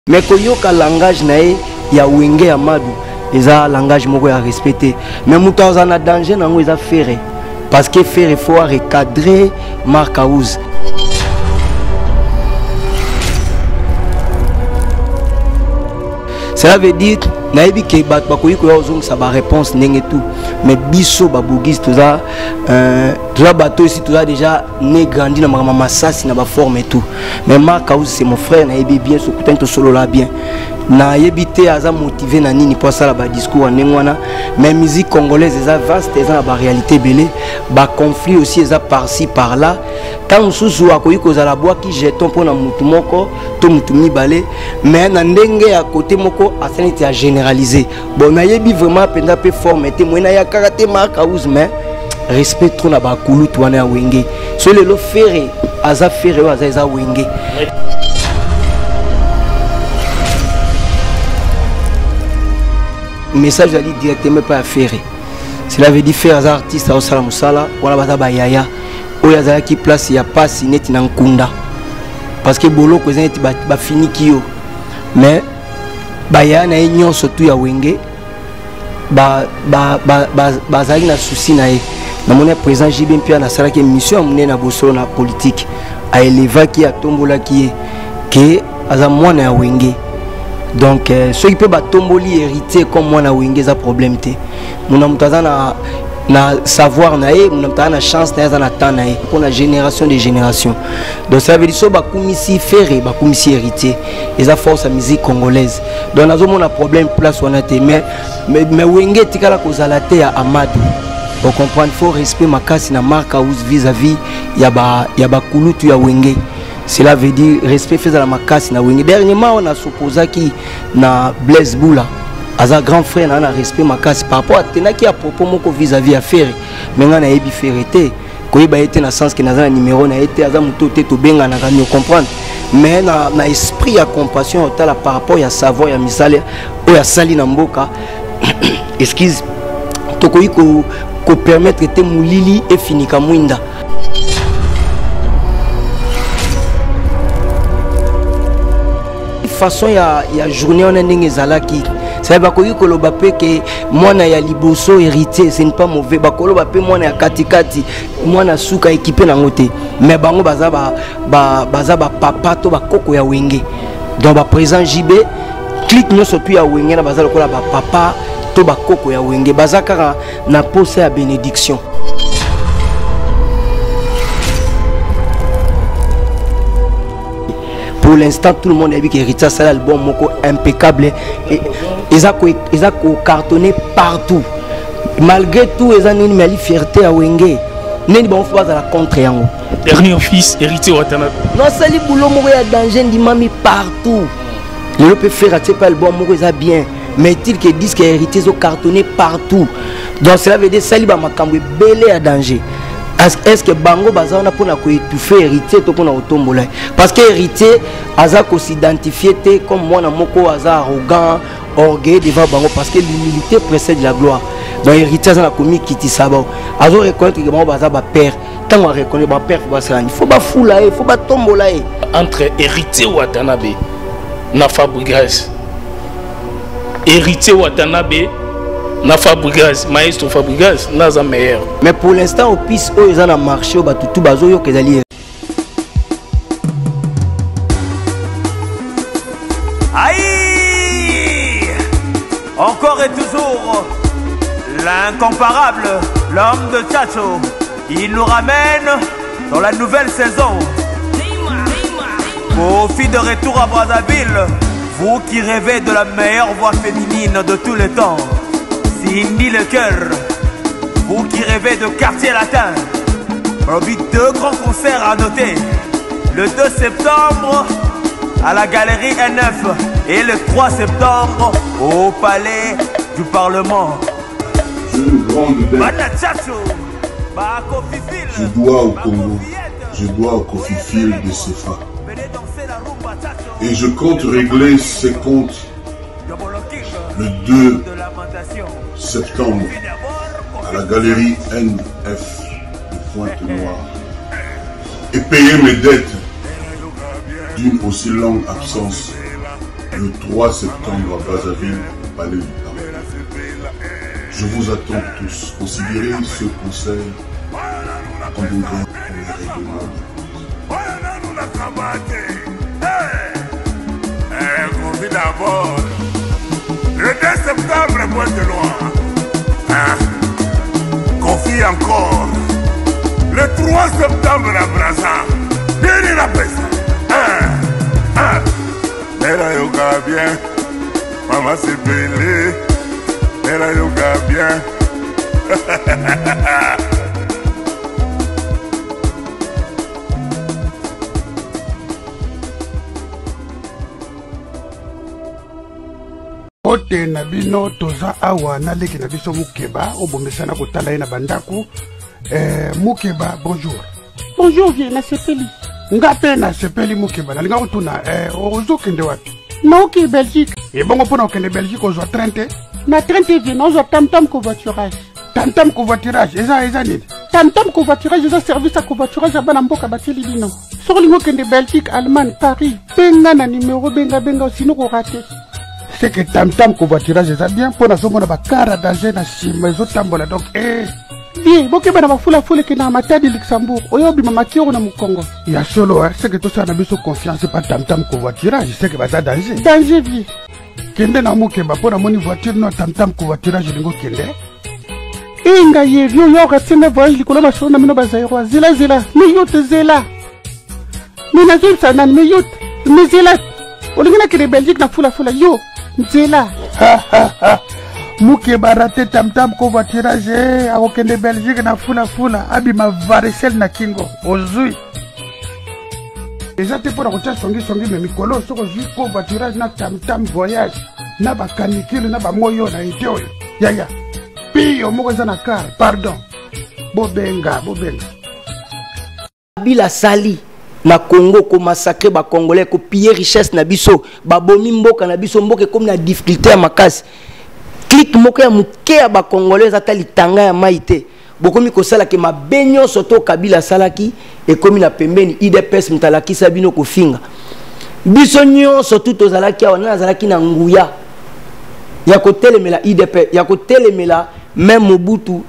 Mais koyoka langage nae ya wenge ya madu eza langage moko ya respecter. Mais muta za na danger nango eza faire parce que faire il faut recadrer Mark House. Cela veut dire naïbi ke bat bakoyi ko ozong sa ba réponse ndenge tout mais biso ba bougiste tout ça bateau ici tout ça déjà né grandi na mama masasi na ba forme et tout mais Mark House c'est mon frère naïbi bien so kutanto solo là bien na yebité aza motivé na nini pour ça la ba discours en ngwana mais musique congolaise eza vaste eza na ba réalité belé ba conflit aussi eza par-ci par-là tant mususu akoyi ko za la bois qui jeton pona mutu moko to mutu mibale mais na ndenge à côté moko asanité à généraliser bon na yebi vraiment penda pe forme té moina ya karaté Mark House mais respect trop na ba kulu to na wenge so le lo ferré aza ferré aza eza wenge. Message ali directement pas à faire. Cela veut dire faire un artiste au sala musala wala bata ba yaya oya za ki place ya passe net na nkunda parce que bolo ko zenti ba fini kio mais ba ya na nyon surtout ya wenge ba zali na souci na e na mona président JB mpia na sala ki mission amune na bosolo na politique a élever qui a tombola qui est que aza mwana ya wenge. Donc ceux qui peuvent tomboli hériter comme moi na wenge za problème té mon amutaza na savoir na e mon amutaza na chance na temps na e pour la génération des générations. Donc ça veut dire so ba kumisi ferré ba kumisi hériter et ça force la musique congolaise. Donc nazo mon problème place wana té mais wenge tikala ko zalate ya Amadou. Pour comprendre faut respect makasi na Mark House vis-à-vis ya ba kulutu ya wenge. Cela veut dire respect fait à la makasi na wenge. Dernièrement on a supposé qui na Blaise Boula aza grand frère na respect makasi par rapport à tenaki à propos moko vis-à-vis à faire mais nga na yebi ferité koyeba été na sens que na za numéro na été aza muto te to benga na kanyo comprendre mais na esprit ya compassion otala par rapport ya savoir ya misale o ya sali na mboka excuse to koyi ko permettre te mulili et finika mwinda. Façon ya journée on a ndenge zalaki ça va koyi koloba pe que mwana ya liboso héritier c'est pas mauvais ba koloba pe mwana ya katikati mwana suka équipé na ngote mais bango baza ba papa to ba koko ya wenge donc ba présent JB clique nyo surtout ya wenge na baza lokola ba papa to ba koko ya wenge baza kaka na pose ya bénédiction. Pour l'instant, tout le monde a vu que Rita c'est l'album moko impeccable et ils ont cartonné partout. Malgré tout, ils ont une fierté à Wenge. N'est pas on la contre yango. Dernier fils héritier Watanabe. Non, c'est le boulot moko ya danger di mami partout. Le peut faire rater pas l'album moko ça bien. Mais il que disent que héritiers ont cartonné partout. Donc cela veut dire sali ba makambo belé à danger. Est-ce que bango bazana pour na ko étouffer héritier to pour na otombola parce que héritier aza ko s'identifier comme moi na moko aza arrogant orgueilleux devant bango parce que l'humilité précède la gloire. Donc héritier aza na komi kiti sabo azo reconnaître que bango baza ba père tant on reconnaît ba père il faut ba fula il faut ba tombola entre héritier Watanabe na Fabregas héritier Watanabe na Fabregas, maestro Fabregas, naza meilleur. Mais pour l'instant, au piste, ils ont marché au batutu bazo yo kezali. Aïe! Encore et toujours, l'incomparable, l'homme de Tchacho. Il nous ramène dans la nouvelle saison. Profit de retour à Brazzaville, vous qui rêvez de la meilleure voix féminine de tous les temps. Cindy le cœur, vous qui rêvez de quartier latin. Aujourd'hui, deux grands concerts à noter. Le 2 septembre à la galerie N9 et le 3 septembre au palais du Parlement. Je dois au Congo, je dois au Kofi-Fil de Sefa. Et je compte régler ces comptes le 2 septembre à la galerie NF de Pointe-Noire et payer mes dettes d'une aussi longue absence le 3 septembre à Brazzaville, au Palais du Parlement. Je vous attends tous. Considérez ce conseil comme un grand règlement. D'abord, le 2 septembre, point de loi. Confie encore. Le 3 septembre à Brazza. Bien la peste. Mera yoga bien. Maman s'est belée. Mera yoga bien. Ote na bino toza awa na leki na biso Mukeba obomesana kotala na bandaku Mukeba bonjour. Bonjour vieux na sepeli. Ngape na sepeli Mukeba na linga kutuna ozo kende wapi? Na oki Belgique. E bongo pona okende Belgique ozo 30 na 30 vieux na ozo tam-tam covoiturage. Tam-tam covoiturage eza nini? Tam-tam covoiturage eza service à covoiturage ya bana mboka bateli bino. Soko lingo kende Belgique, Allemagne, Paris. Benga na numéro benga sino ko rater. C'est que tam-tam covoiturage ça bien pour nous on a bakara danger na sima zo tambola donc bien boke bana bafula fule ke na matadi Luxembourg oyobi mama kioro na mukongo ya solo c'est que tout ça na biso confiance pas tam-tam covoiturage c'est que baza danger vie kende na Mukeba pour moni voiture no tam-tam covoiturage lingo kende inga yevyo yo ratsene voyage likolo ba shona mino bazairo zela mi yote zela mina zulsa na mi yote mi zela olingina ke Belgique na fula yo Nzela. Mukeba raté tam-tam covoiturage akokende Belgique na fula abi ma varicelle na kingo ozui. Eza te pona kotia songi me mikolo soko zui covoiturage na tam-tam voyage na ba canicule na ba moyo na ite oyo. Ya. Piyo moko eza na car, pardon. Bobenga. Bila sali na Congo ko massacrer ba congolais ko piller richesse na biso ba bomi mboka na biso mboka comme na difficulté ya makasi clique moko ya muke ya ba congolais ata litanga ya maite bokomi ko sala ke mabenyo soto Kabila salaki e komi na pembeni IDPS mtalaki sabino ko finga biso nyonso tout ozalaki awana azalaki na nguya ya ko telemela IDP ya ko telemela même Mobutu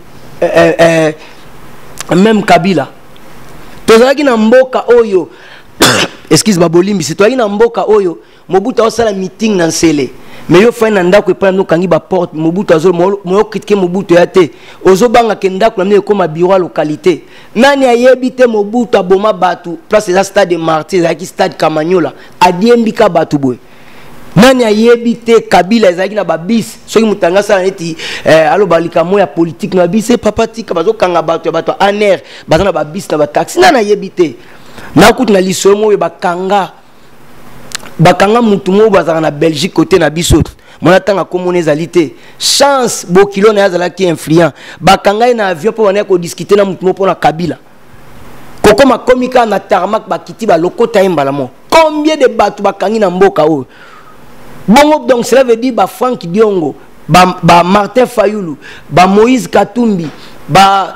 même Kabila tozalaki na mboka oyo excuse babolimbi c'est toi na mboka oyo Mobutu osala meeting na Nsele mais yo fa na ndako epa no kangi ba porte Mobutu azo mo critiquer Mobutu ya te ozo banga ke ndako na mne koma bureau localité nani ayebi te Mobutu aboma batu place za stade de Martyrs za ki stade Kamanyola adiembika batu boy nani ayebi te Kabila ezaki na babis soki mutanga sala neti alo balika moya politique na bise papa tika bazo kanga bato ya bato aner bazana babis na ba taxi nani ayebi te na kuti na lisomo bakanga mutu mo bazana na Belgique côté na biso mona tanga komona ezali te chance bokilo na yazala ki influent bakanga na avion po wana ko discuter na mutu mo pona Kabila koko makomika na tarmac bakiti ba lokota embala mo combien de bato bakangi na mboka o bongo donc cela veut dire ba Franck Diongo ba Martin Fayulu ba Moïse Katumbi ba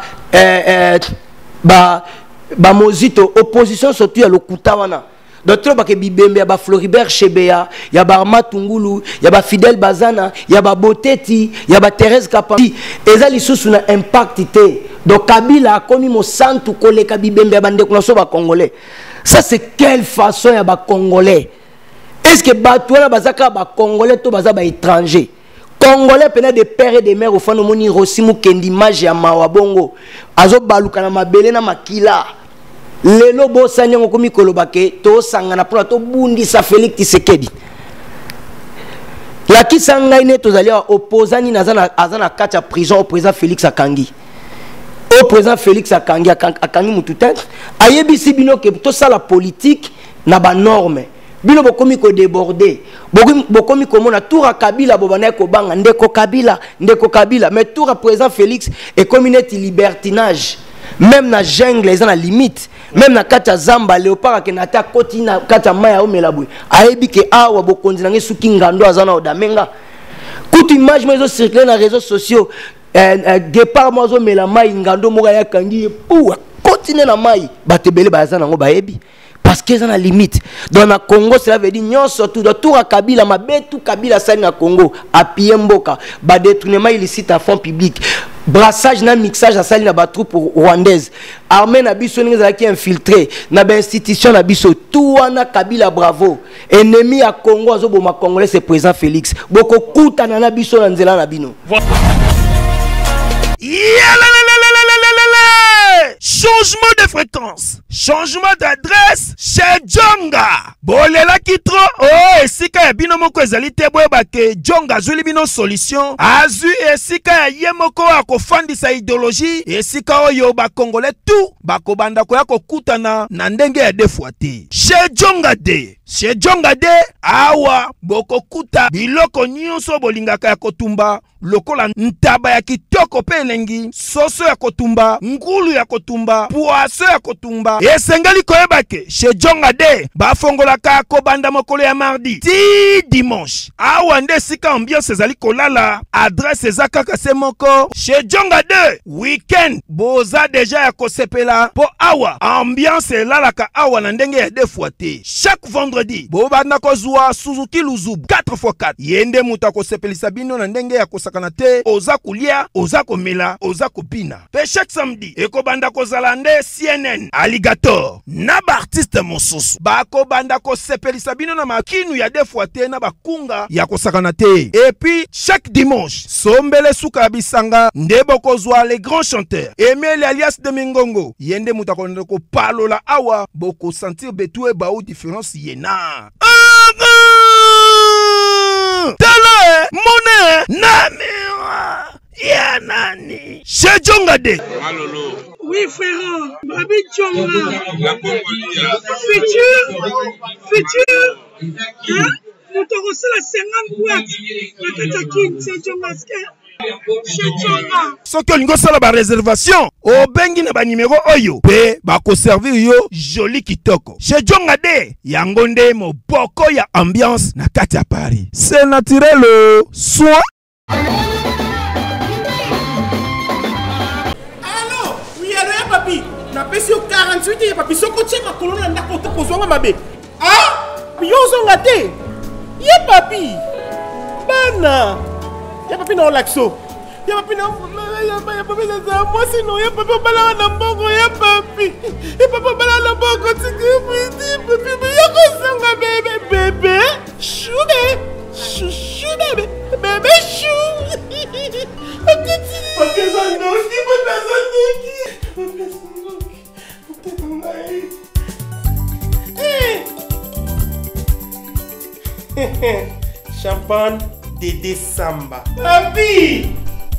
Mozito opposition surtout ya lokuta wana d'autres ba ke bibembe ya ba Floribert Chebeya ya ba Matungulu ya ba Fidel Bazana ya ba Boteti ya ba Thérèse Kapambi eza lisusu na impact te donc Kabila a komi mo santu koleka bibembe ya bande kuna so ba congolais ça c'est quelle façon ya ba congolais. Est-ce que Batouana Bazaka ba congolais to baza ba étranger congolais pena de père et de mère au fond moni Rosimu Kendi maji ya mawabongo azo baluka na mabele na makila lelo bo sanyango komi kolobake to sangana pona to bundi sa Félix Tshisekedi la kisanga ine to zali opposani na azana kacha prison au président Félix Akangi au président Félix Akangi akangi mututa ayebisi bino ke to sala politique na ba norme bino bokomi ko déborder bokomi komona tour à Kabila bobana ko banga ndeko Kabila mais tour à président Félix et communauté libertinage même na jungle les na limite même na kata zamba léopard ke nata kotina kata maya o melabwe ayebi ke awa bokonzi na ngesuki ngando azana odamenga kutu image mezo circuler na réseaux sociaux départ mozo mela mai ngando moka ya kangi pour continuer na mai batebele bazana ngo bayebi parce que ça a limite. Dans le Congo, cela veut dire non surtout dans tout Kabila, ma bête tout Kabila ça na Congo, à Piemboka, ba détournement illicite à fonds public. Brassage na mixage à salle na ba troupe rwandaise. Armée na biso ninga qui infiltré, na ba institution na biso tout wana Kabila bravo. Ennemi à Congo azobo ma congolais c'est président Félix. Boko kuta na biso na nzela na bino. Changement de fréquence, changement d'adresse chez Djonga. Bolela kitro, oh, esika ya bino moko ezali te boyeba ke Djonga azuli bino solution. Azu esika ya ye moko akofandisa idéologie, esika oyo ba Congolais tout bakobanda koya kokutana na ndenge ya defuate. Chez Djonga de, chez Djonga de, awa bokokuta biloko nyonso bolingaka ya kotumba. Lokola ntaba ya kitoko pe elengi, soso ya kotumba, ngulu ya kotumba, poaso ya kotumba. Esengeli koyeba ke chez Djonga de bafongolaka kobanda mokolo ya mardi ti dimanche. Awa nde sika ambiance ezali kolala, adresse ezaka kase moko. Chez Djonga de weekend boza deja ya kosepela po awa ambiance elalaka awa na ndenge ya defuate. Chaque vendredi bobanda kozwa Suzuki Luzubu 4x4 yende muta kosepelisa bino na ndenge ya sakanate, oza kulia, oza komela, oza kopina. Pe chaque samedi, eko banda ko zalande CNN, Alligator, na ba artiste mosusu. Ba ko banda ko sepelisa bino na makinu ya defuate na bakunga ya ko sakanate. Et puis chaque dimanche, sombele suka bisanga, ndebo ko zwa les grands chanteurs. Emile alias de Mingongo, yende mutako ko palola awa, boko sentir betue ba ou différence yena. Tala monnaie namira ya nani chez Djonga de. Malolo. Oui frère, Babi Djonga. La Congolia. Futur. Hein? Nous te reçons la 50 boîtes. La Katakin, c'est Djonga. Soki olingo sala ba réservation obengi na ba numéro oyo pe ba ko servir yo joli kitoko chez Djonga de yango nde moboko ya ambiance na kati ya Paris. C'est naturel soin. Allô, oui alors papi, na pesi yo 48 ya papi soko tcheka kolona ndako to kozonga mabe. Ah, yo zonga te. Ye papi. Bana. Ya papi na olaxo. Ya papi na ya papi na za moi sinon ya papi bala na mbongo ya papi. Ya papi bala na mbongo tiki papi ya kozonga bébé. Chou bébé. Bébé chou. Ok zandoki Champagne Dédé Samba. Papi!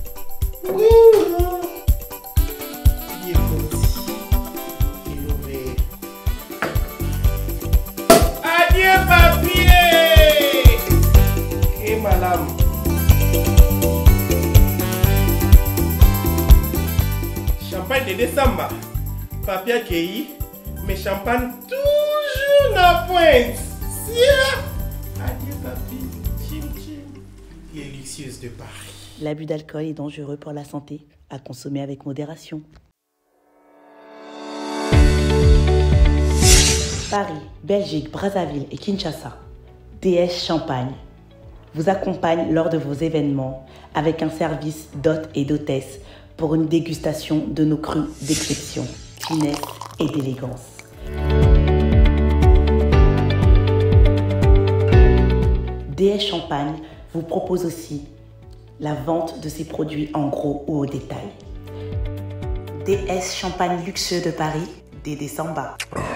Adieu papi! Et madame. Champagne Dédé Samba. Papi accueilli, mais champagne toujours la pointe. Adieu papi. Luxueuse de Paris. L'abus d'alcool est dangereux pour la santé, à consommer avec modération. Paris, Belgique, Brazzaville et Kinshasa, DS Champagne vous accompagne lors de vos événements avec un service d'hôtes et d'hôtesses pour une dégustation de nos crus d'exception, finesse et d'élégance. DS Champagne vous propose aussi la vente de ses produits en gros ou au détail. DS Champagne luxueux de Paris, Dédé Samba.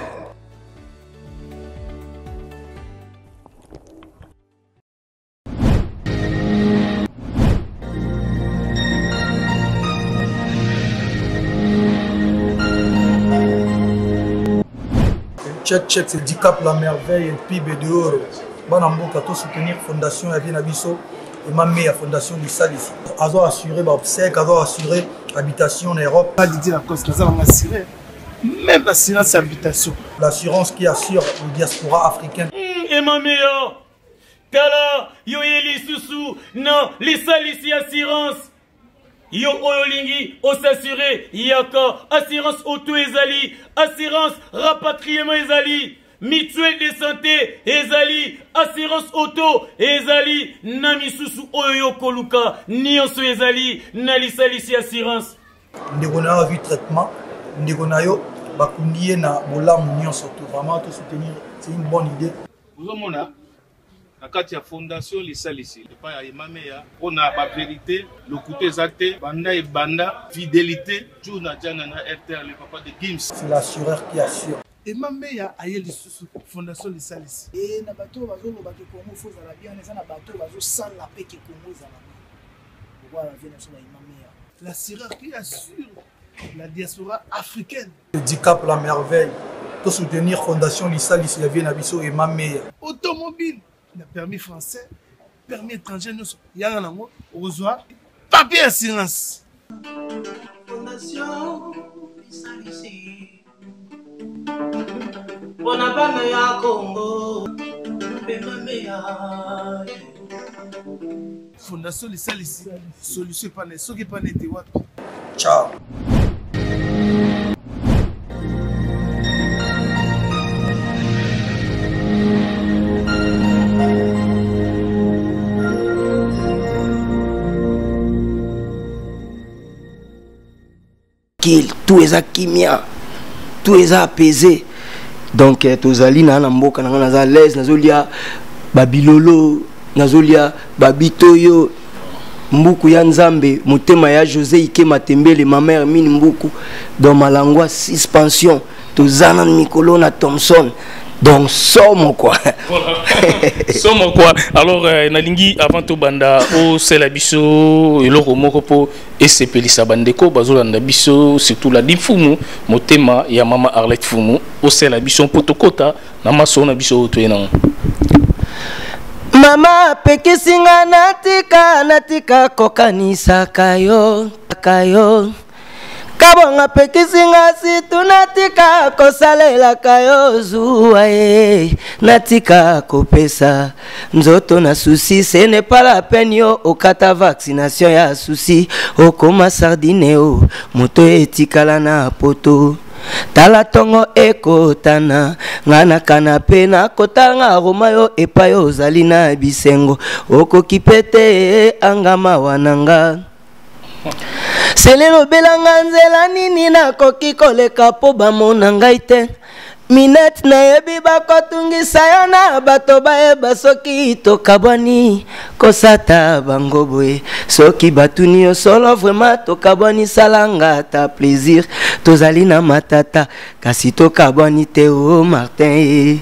Check, c'est DICAP la merveille et PIB de oro. Banamboka to soutenir fondation Yavien Abisso et ma meilleure fondation du SAL ici. Azo assuré obsèque, azo assuré habitation en Europe. Pas dit la cause, nous allons assurer même l'assurance habitation. L'assurance qui assure le diaspora africaine. Et ma meilleure, Tala, yo yeli susu, non, les SAL ici assurance. Yo oyolingi, o s'assurer, yaka, assurance auto ezali, assurance rapatriement ezali. mutuelle de santé ezali assurance auto ezali na misusu oyo koluka nyonso ezali na lisalisi assurance ndeko na yo vu traitement ndeko na yo bakundi ye na bolamu nyonso to vraiment to soutenir c'est une bonne idée ozomona na kati ya fondation lisalisi epai ya emameya mpona bavérité lokuta eza te banda ebanda fidélité jour na jana na rtr le papa de Gims c'est l'assureur qui assure emameya aye lisusu fondation lisalisi e na bato bazoloba ke Congo fo ezala bien eza na bato bazosala mpe ke Congo ezala pourquoi la vie nationale emameya l'assureur qui assure la diaspora africaine handicap la merveille to soutenir fondation lisalisi ya vie na biso emameya automobile na permis français permis étranger nous yanga nango ozwa papier assurance fondation lisalisi bona bana ya Congo emameya fondation lisalisi solution pana soki pana ete wapi ciao tout est kimia, tout est apaisé. Donc tozali na mboka na za l'aise nazolia babilolo nazolia babitoyo mbuku ya nzambe motema ya José Ike Matembele ma mère mine mbuku dans malangwa suspension tozana Mikolo na Thompson. Donc somme quoi. Voilà. Somme quoi. Alors nalingi avant tout banda o selabiso eloko moko po esepelisa bandeko bazolanda biso surtout la difumu motema ya mama Arlette Fumu o selabiso potokota na maso na biso to ena. Mama pekisinga natika kokanisa kayo kabonga pekisinga situ natika kosalela kayo zuwa natika kopesa nzoto na souci ce n'est pas la peine yo okata vaccination ya souci okoma sardine o moto etikala na poto tala tongo ekotana ngana kanape na kotanga romayo epayo ozali na bisengo okokipete angama wananga selelo belanga nzela nini nakoki koleka po bamona ngai te minute nayebi bakotungisa yo na bato bayeba soki tokabwani kosata bango boye soki batuni yo solo vraiment tokabwani salanga ta plaisir tozali na matata kasi tokabwani te o Martin.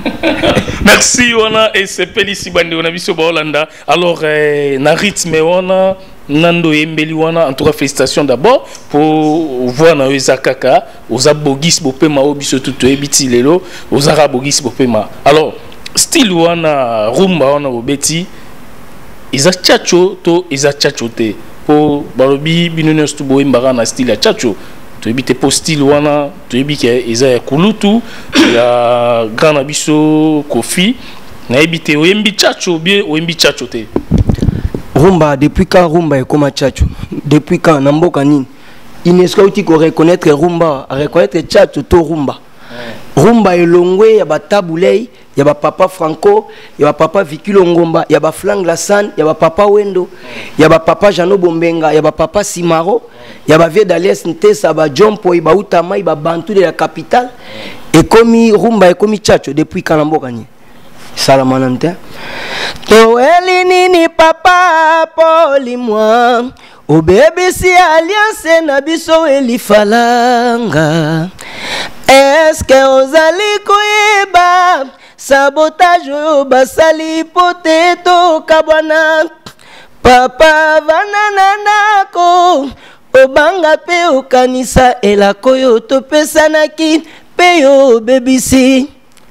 Merci wana et c'est Pélici bande on a biso ba Hollanda. Alors na rythme wana Nando Yembeli wana en tout cas félicitations d'abord pour voir na Ezakaka aux abogis bopema obiso tout ebiti lelo aux arabogis bopema. Alors style wana rumba wana obeti iza chacho to iza chacho te po balobi binono stu boyembara na style ya chacho to ebite po style wana to ebike iza ya kulutu ya grand abiso Kofi na ebite oyembi chacho bien oyembi chacho te. Rumba, depuis quand Rumba est comme Tchatcho? Depuis quand Namboka Nini? UNESCO qui reconnaître Rumba, reconnaître Tchatcho to Rumba. Rumba est longwe, y'a ba Taboulay, y'a ba papa Franco, y'a ba papa Vicky Longomba, y'a ba Flang Lassan, y'a ba papa Wendo, y'a ba papa Jano Bombenga, y'a ba papa Simaro, y'a ba vie d'Alias Ntesa, ba Jompo, y'a ba Utama, y'a ba Bantu de la capitale. Et comme Rumba est comme Tchatcho depuis quand Namboka Nini? Salamanante. To elinini papa poli moi o bébé si alliance na biso elifalanga. Est-ce que ozali koyeba sabotage oyo basali poteto kabwana papa vanana nako obanga pe okanisa elako yo topesanaki pe yo bebisi.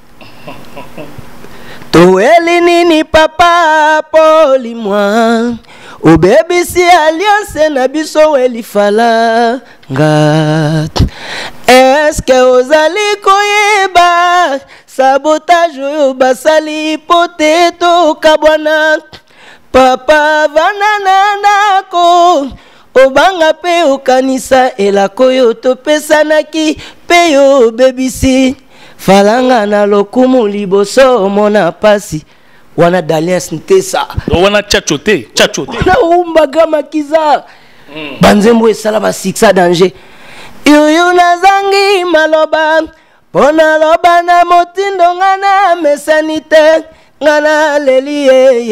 To elinini papa poli moi o bébé si alliance na biso elifala ngat. Est-ce que ozali koyeba sabotage oyo basali poteto kabwana papa vanana nako obanga pe okanisa elako yo topesanaki pe yo bebisi. falanga na lokumu liboso mona pasi wana d'alliance ntesa wana chachote na umba gama kiza banzembo esala ba siksa danger yuyu nazangi maloba pona loba na motindo ngana mesanite ngana leli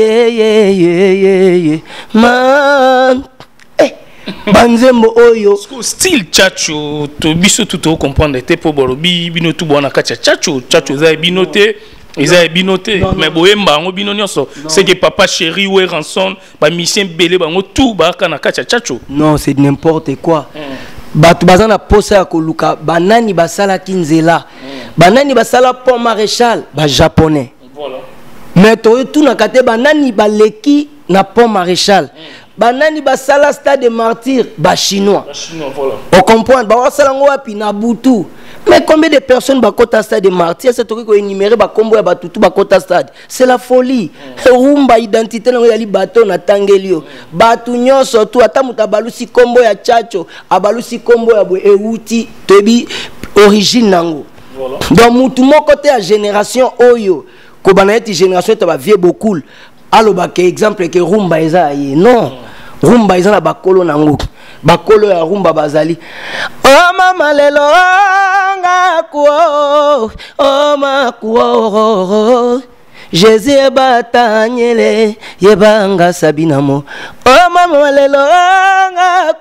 ye man banzembo oyo style chacho to biso tout comprendre te po borobi bino tout bona kacha chacho za binote ils binoté mais boyemba ngo bino nyonso c'est que papa chéri ou ranson ba mission belé bango tout ba kana kacha chacho non c'est n'importe quoi batu bazana posa ya koluka banani basala kinzela banani basala pont maréchal ba japonais voilà mais to tout na kate banani baleki na pont maréchal banani basala stade de martyr ba chinois voilà on comprend ba wasala ngo wapi na butu mais combien de personnes ba kota stade de martyr c'est to ko énumérer ba kombo ya batutu ba kota stade c'est la folie rumba identité na yali bato na tangelio batu nyonso tu ata mutabalusi kombo ya chacho abalusi kombo ya bwe euti tobi origine nango voilà donc mutu moko te ya génération oyo ko banayeti génération to ba vieux beaucoup aloba ke exemple ke rumba eza ye non rumba eza na bakolo nango bakolo ya rumba bazali oh mama lelo nga kuo oh ma kuo Jésus ebatanyele yebanga sabinamo oh mama lelo nga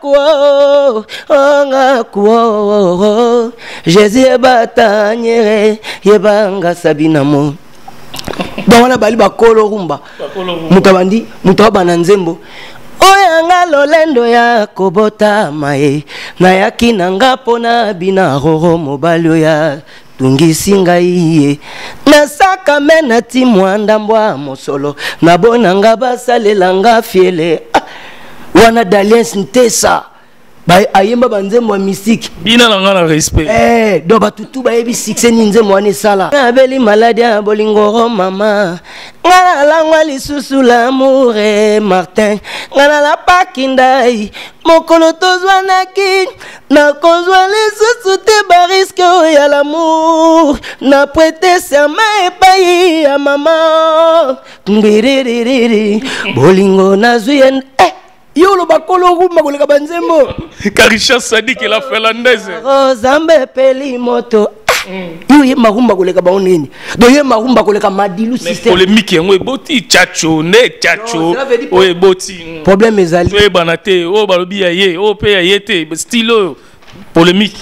kuo Jésus ebatanyele yebanga sabinamo donc bali bakolo rumba mutabandi mutabana nzembo oyanga lolendo ya kobota mae na yakina ngapo na bina roro mobali ya tungisi ngai na saka mena ti mwanda mbwa mosolo na bonanga basalela nga fiele wana d'alliance ntesa ba ayemba banzembo wa mystique bina na ngana respect do batutu ba yebi succès ni nzembo wane sala abeli maladie ya bolingo mama ngana langwa lisusu l'amour Martin ngana la pakindai mokolo tozwanaki na kozwa lisusu te bariske ya l'amour na prêter serment epai ya mama ngiriri bolingo nazwi Yolo bakolo rumba koleka banzembo Karisha Sadik la finlandaise Zambe peli moto Yo ye marumba koleka ba oneni do ye marumba koleka madilu system polémique yango eboti chacho ne chacho o eboti problème ezali to banate o balobi ya ye o pe ya yete style polémique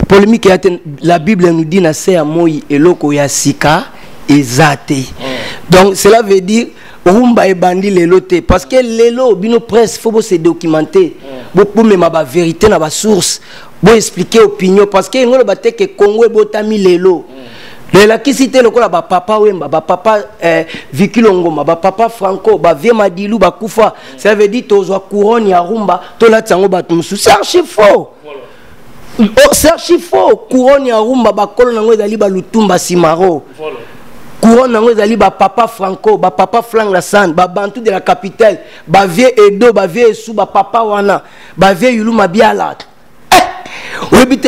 la Bible nous dit na se ya moi eloko ya sika ezate donc cela veut dire rumba et bandi lelo te parce que lelo bino presse faut se documenter beaucoup même ba vérité na ba source bo expliquer opinion parce que ngolo ba te que Congo botami lelo lela kisite lokola ba papa wemba ba papa Vicky Longoma ba papa Franco ba vie Madilu ba kufa ça veut dire tozwa couronne ya rumba to la tsango ba tumsu c'est archi faux c'est archi faux couronne ya rumba ba kolo nango ezali ba lutumba simaro voilà couronne nango ezali ba papa Franco ba papa Flang la San ba bantu de la capitale ba vie Edo ba vie Esu ba papa wana ba vie Yulu Mabiala webite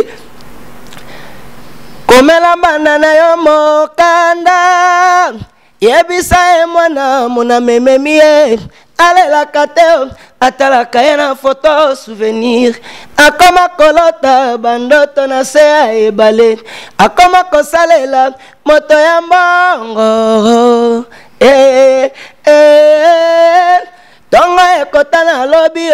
komela banana yo mokanda yebisa e mwana mona mememie alela kateo atala kayena photo souvenir akoma kolota bandoto na se ebale akoma kosalela moto ya mbongo tongo ekota na lobi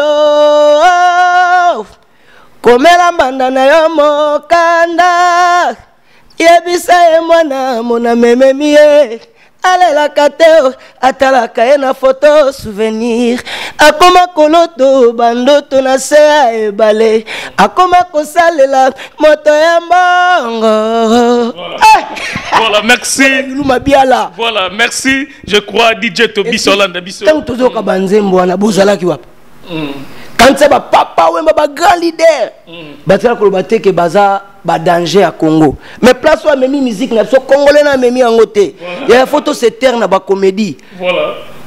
o komela bandana yo mokanda yebisa e mwana mona mememie alela kateo atala kayena photo souvenir akoma koloto bandoto na se ebale akoma kosalela moto ya mbongo voilà merci voilà merci je crois DJ Tobi Solanda biso tant tozoka banzembo wana bozalaki wapi quand ça va papa wemba ba grand leader batala ko bateke baza ba danger à Congo mais place où memi musique na so congolais na memi angote il y a photo c'est terre na ba comédie voilà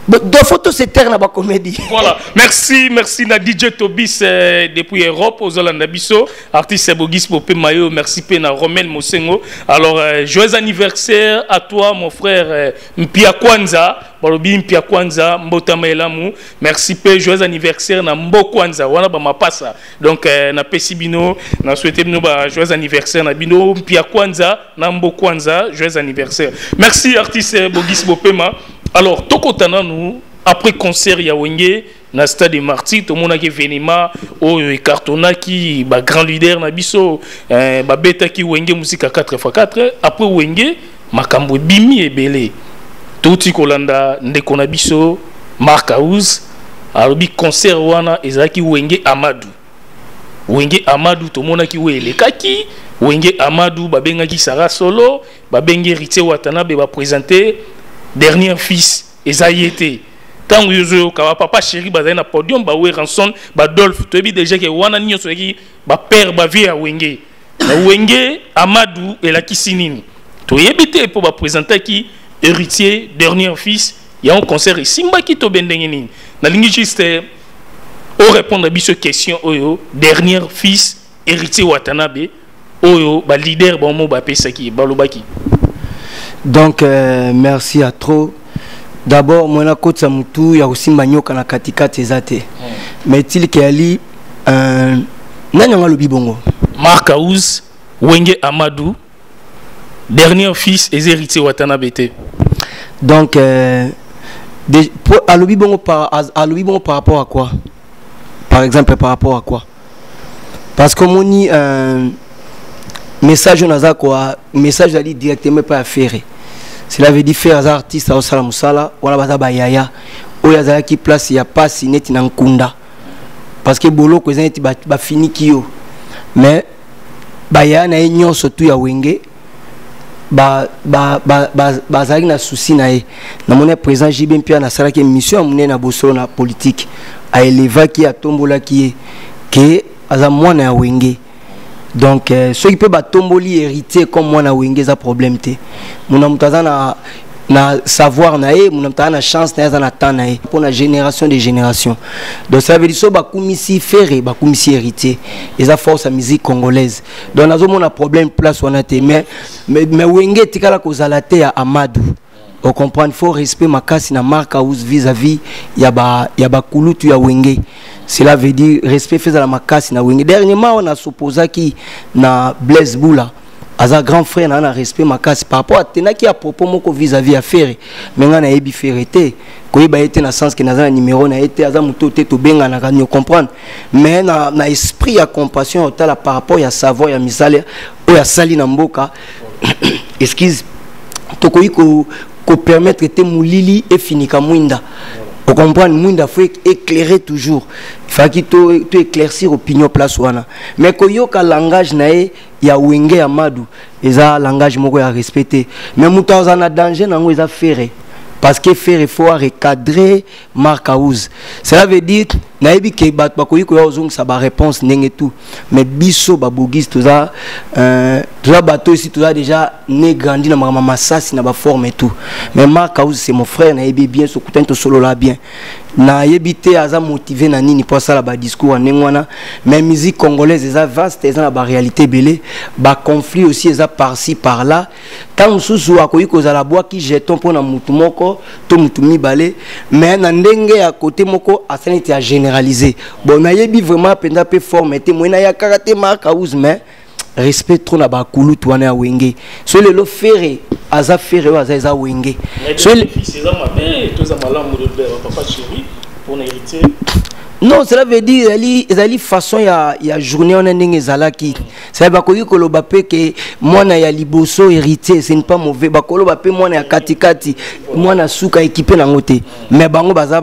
Deux photos c'est terre na ba comédie. Voilà, merci na DJ Tobis depuis Europe aux Hollanda Bisso, artiste Bogis Popé Mayo, merci na Romel Mosengo. Alors joyeux anniversaire à toi mon frère Mpia Kwanza, balobi Mpia Kwanza Mbota Maelamu. Merci pe joyeux anniversaire na Mbo Kwanza, wana ba mapasa. Donc na Pesibino, na souhaité bino ba joyeux anniversaire na bino Mpia Kwanza na Mbo Kwanza, joyeux anniversaire. Merci artiste Bogis Popema. Alors, Tokotana nous, après concert ya Wenge, na stade de Marty, tout le monde a événement, au cartona qui, ba grand leader na biso, ba beta qui Wenge musique à 4x4, après Wenge, makambo bimi et belé. Tout Kolanda, ndekona biso, Mark House, alobi concert wana, ezaki Wenge Amadou. Wenge Amadou, tout le monde a qui le kaki, Wenge Amadou, babenga ki Sara Solo, babenge Rite Watanabe, ba présenter. Dernier fils, Esaïete. Tant que papa chéri, na podium, ranson, Dolph, tu as déjà que wana nyo soki, père, vie à Wenge. Wenge, Amadou et la Kissinine. Tu as habité pour présenter qui héritier, dernier fils, il y a un concert ici, Simba qui to bendengeni. Na lingi juste, au répondre à cette question, dernier fils, héritier Watanabe, leader, bon, pesaki, balobaki. Donc, merci à trop. D'abord, moi, je suis Samutu, il y a aussi Manyoka na katika tezate. Mais il y a ali, Nanyanga Lobibongo. Mark House, Wenge Amadou, dernier fils et héritier Watanabe. Donc, à Lobibongo par rapport à quoi? Par exemple, par rapport à quoi? Parce que mon message naza quoi, message ali directement pas à faire. Cela veut dire faire des artistes au Salam Sala, wala baza ba yaya, o yazala ki place ya passe net na nkunda. Parce que bolo ko ezaneti ba fini kiyo. Mais ba ya na enyo surtout ya Wenge bazali na souci na e. Na mona président JB Mpia na sala ki mission amune na bosolo na politique. A éleva ki atombola ki ke aza mwana ya Wenge. Donc, ceux qui peuvent tomboli hériter comme moi na Wenge za problème te. Mon amutaza na savoir na e, mon amutaza na chance na na temps na e pour la génération des générations. Donc ça veut dire so ba kumisi ferré, ba kumisi héritier. Et ça force la musique congolaise. Donc nazo mon problème place on a te mais Wenge tikala ko zalate ya Amadou. On comprend, il faut respect ma casse na Mark House vis-à-vis ya ba kulutu ya Wenge. Cela veut dire respect fait à la macasse na Wenge. Dernièrement on a supposé qui na Blaise Boula aza grand frère na respect macasse par rapport à tenaki à propos moko vis-à-vis à faire. Mais on a ebi ferreté. Koyi ba été na sens que na numéro na été aza muto te to benga na kanyo comprendre. Mais na esprit ya compassion otala par rapport ya savoir ya misale o ya sali na mboka. Excuse. Tokoyi ko permettre te moulili et finika mwinda. Vous comprenez, Mwinda faut éclairer toujours. Il faut qu'il te éclaircir l'opinion place wana. Mais quand il y a un langage nae, il y a Wenge Amadou, il y a un langage moko à respecter. Mais mouta on a danger nango ils a ferré. Parce que faire il faut recadrer Mark House. Cela veut dire naebi ke bat bakoyi ko ozong sa ba réponse ndenge tout. Mais biso babogis tout ça bateau ici tout ça déjà né grandi na mama masasi na ba forme et tout. Mais Mark House c'est mon frère naebi bien so kutanto solo la bien. Na yebité aza motivé na nini pour ça la ba discours en ngwana. Mais musique congolaise eza vaste eza na ba réalité belé, ba conflit aussi eza par-ci par-là. Tant susu akoyi ko za la bois qui jeton pour na mutu moko to mutu mibale mais na ndenge à côté moko asaniti a généraliser. Bon na yebi vraiment penda pe forme té moina ya karaté Mark House mais respect trop na ba kulu tuana Wenge. So le lo ferré aza ferré aza Wenge. So le fils eza mabe to za malamu de papa chéri pour hériter. Non, cela veut dire ezali façon ya journée on ndenge ezalaki. Ça va koyi koloba pe que mwana ya liboso héritier c'est pas mauvais ba koloba pe mwana ya katikati mwana suka équipé na ngote. Mais bango baza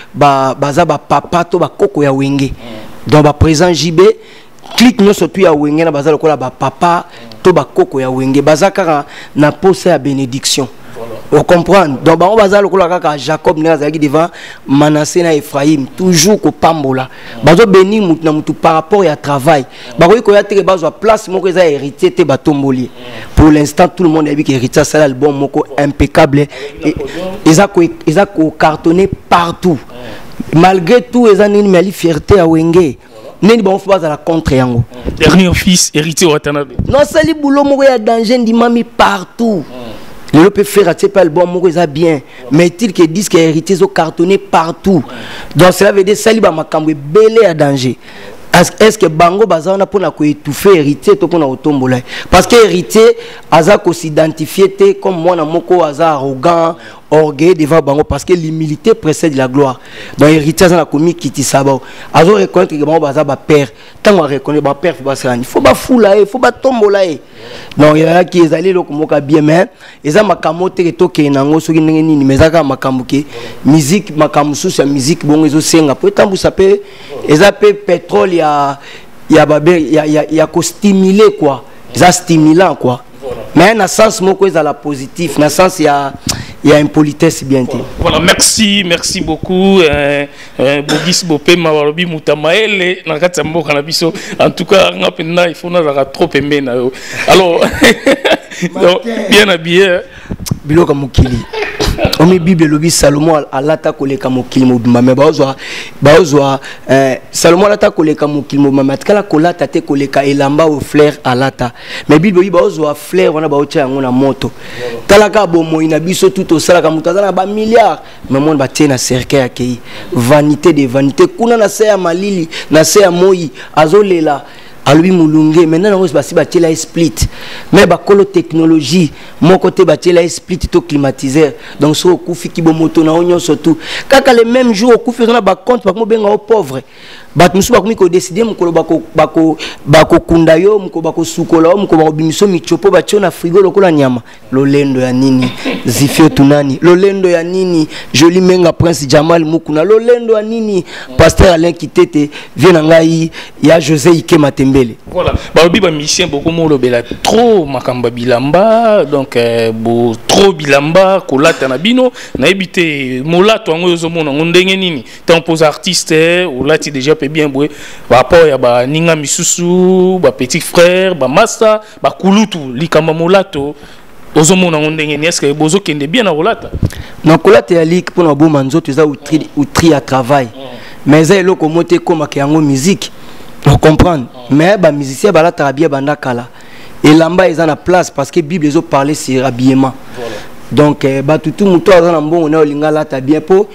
ba papa to ba koko ya Wenge. Donc ba présent JB clique non surtout ya Wenge na baza lokola ba papa to ba koko ya Wenge baza kaka na posa ya bénédiction. Vous comprenez? Donc, on va dire Jacob Nazaki devant Manassé et Ephraim, toujours au Pambola. Bazo béni par rapport à travail. Bazo ko ya te bazo place moko za héritier te batomboli. Pour l'instant tout le monde a vu que héritier ça l'album moko impeccable et ils ko cartonné partout. Malgré tout ils ont une fierté à Wenge. Neni bon faut pas à la contre yango. Dernier fils héritier Watanabe. Non, c'est le boulot moko ya danger ndi mami partout. Le peut faire un album, moi bien, mais il que disent que héritiers sont cartonnés partout. Donc cela veut dire que Saliba Makamwe belé à danger. Est-ce que Bango Bazana pour étouffer héritier pour autombola? Parce que héritier Azako s'identifier comme moi na moko Aza arrogant, orgueil devant Bango parce que l'humilité précède la gloire. Donc héritier Azana commis Kiti Sabao. Azo reconnaître que Bango Baza ba père. Tant on reconnaît ba père faut pas se rendre. Faut pas foula, faut pas tombola. Donc il y a qui est allé le komoka bien mais eza makamo te to ke nango soki ndenge nini mais eza makambo ke musique makambo sous sa musique bon ezo senga peut tambu ça peut eza pe pétrole il y a stimuler quoi, ça stimulant quoi. Mais dans sens moko ça la positif, dans sens il y a une politesse bien. Voilà, merci beaucoup. Bogis Bopé Mawalobi Moutamaele na katambo kanabiso. En tout cas, ngapena il faut na trop aimer na. Alors bien habillé biloka mukili. Omi Bible lobi Salomon alata koleka mokili mobimba mais baozwa Salomon alata koleka mokili mobimba mais kala kolata te koleka elamba au fleur alata mais Bible lobi baozwa fleur wana baocha yango na moto talaka bomo ina biso tout osalaka mutazana ba milliards mais monde batie na cercueil akei vanité de vanité kuna na se ya malili na se ya moi azolela alobi mulunge maintenant on basi batie la split mais ba kolo technologie mon côté batie la split to climatiseur donc so okufi ki bo moto na onyo surtout kaka le même jour okufi na ba compte ba mo benga au pauvre bat musu ba komi ko décider mukolo bako kunda yo muko bako sukola yo muko ba bimiso michopo ba na frigo lokola nyama lolendo ya nini zifio tunani lolendo ya nini joli menga prince Jamal Mukuna lolendo ya nini pasteur Alain Kitete vient ngai ya José Ike Matembele. Voilà, balobi ba mission beaucoup mo lobela trop makamba bilamba donc trop bilamba kolata na bino na ebité molato ngo yozo mona ndenge nini tant pose artiste ou lati déjà bien boué rapport ya ba ninga misusu ba petit frère ba massa ba kulutu likamba molato ozomona ndenge ni est-ce que bozo kende bien na rolata na kolata ya lik pour na bo manzoto za ou tri à travail mais ça eloko moté comme ke yango musique on comprendre mais ba musicien ba la tarabia banda kala et lamba ils en a place parce que Bible les ont parlé sur habillement donc ba tutu muto azana mbongo na lingala ta bien po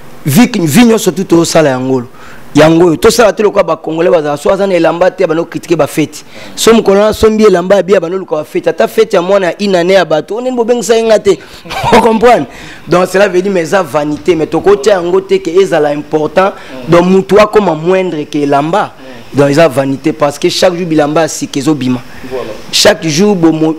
vigno surtout au sala yangolo yango to sala telo kwa ba congolais baza so azana elamba te bano critiquer ba fête so mukona so mbie elamba bia bano luka ba fête ata fête ya mwana inane ya bato on bo bengisa ngate on comprendre donc cela veut dire mais ça vanité mais to côté yango te que ezala important donc mutu comme moindre que elamba donc ils ont vanité parce que chaque jour bilamba sikezo bima chaque jour